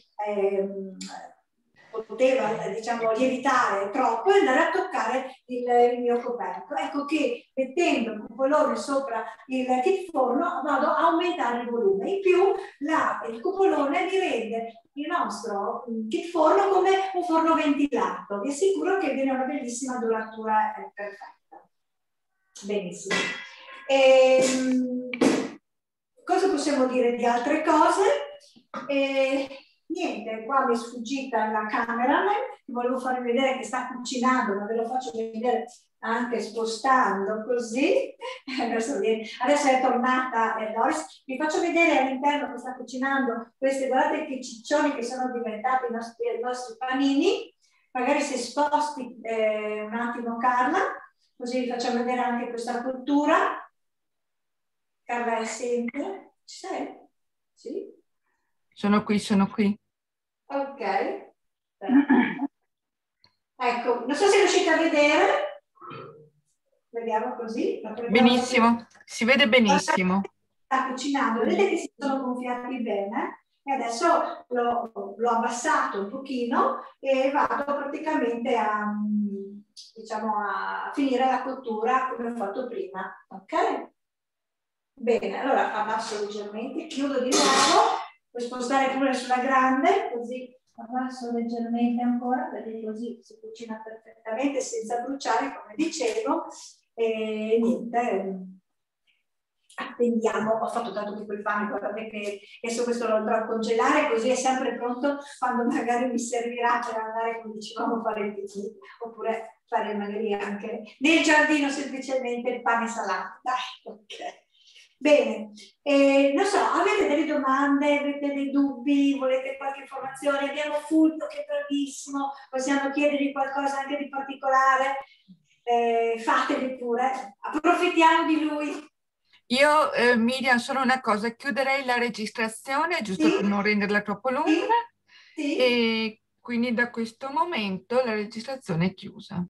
poteva diciamo lievitare troppo e andare a toccare il mio coperchio. Ecco che mettendo il cupolone sopra il kit forno vado a aumentare il volume. In più il cupolone mi rende il nostro kit forno come un forno ventilato. Vi assicuro che viene una bellissima duratura perfetta. Benissimo. Cosa possiamo dire di altre cose? Niente, qua mi è sfuggita la camera, volevo farvi vedere che sta cucinando, ma ve lo faccio vedere anche spostando così. Adesso è tornata Doris. Vi faccio vedere all'interno che sta cucinando questi, guardate che ciccioni che sono diventati i nostri panini. Magari se sposti un attimo Carla, così vi facciamo vedere anche questa cottura. Carla è sempre? Ci sei? Sì? Sono qui. Ok. Ecco, non so se riuscite a vedere. Vediamo così. Benissimo, si vede benissimo. Sta cucinando, vedete che si sono gonfiati bene e adesso l'ho abbassato un pochino e vado praticamente diciamo, a finire la cottura come ho fatto prima. Ok? Bene, allora abbasso leggermente, chiudo di nuovo. Puoi spostare pure sulla grande, così abbasso leggermente ancora, perché così si cucina perfettamente senza bruciare, come dicevo. E niente, attendiamo. Ho fatto tanto di quel pane, guardate che adesso questo lo andrò a congelare, così è sempre pronto quando magari mi servirà per andare, come dicevamo, a fare il picnic, oppure fare magari anche nel giardino semplicemente il pane salato. Dai, ok. Bene, non so, avete delle domande, avete dei dubbi, volete qualche informazione? Abbiamo Fulvio che è bravissimo, possiamo chiedergli qualcosa anche di particolare, fateli pure, approfittiamo di lui. Io, Miriam, solo una cosa, chiuderei la registrazione, giusto per non renderla troppo lunga, e quindi da questo momento la registrazione è chiusa.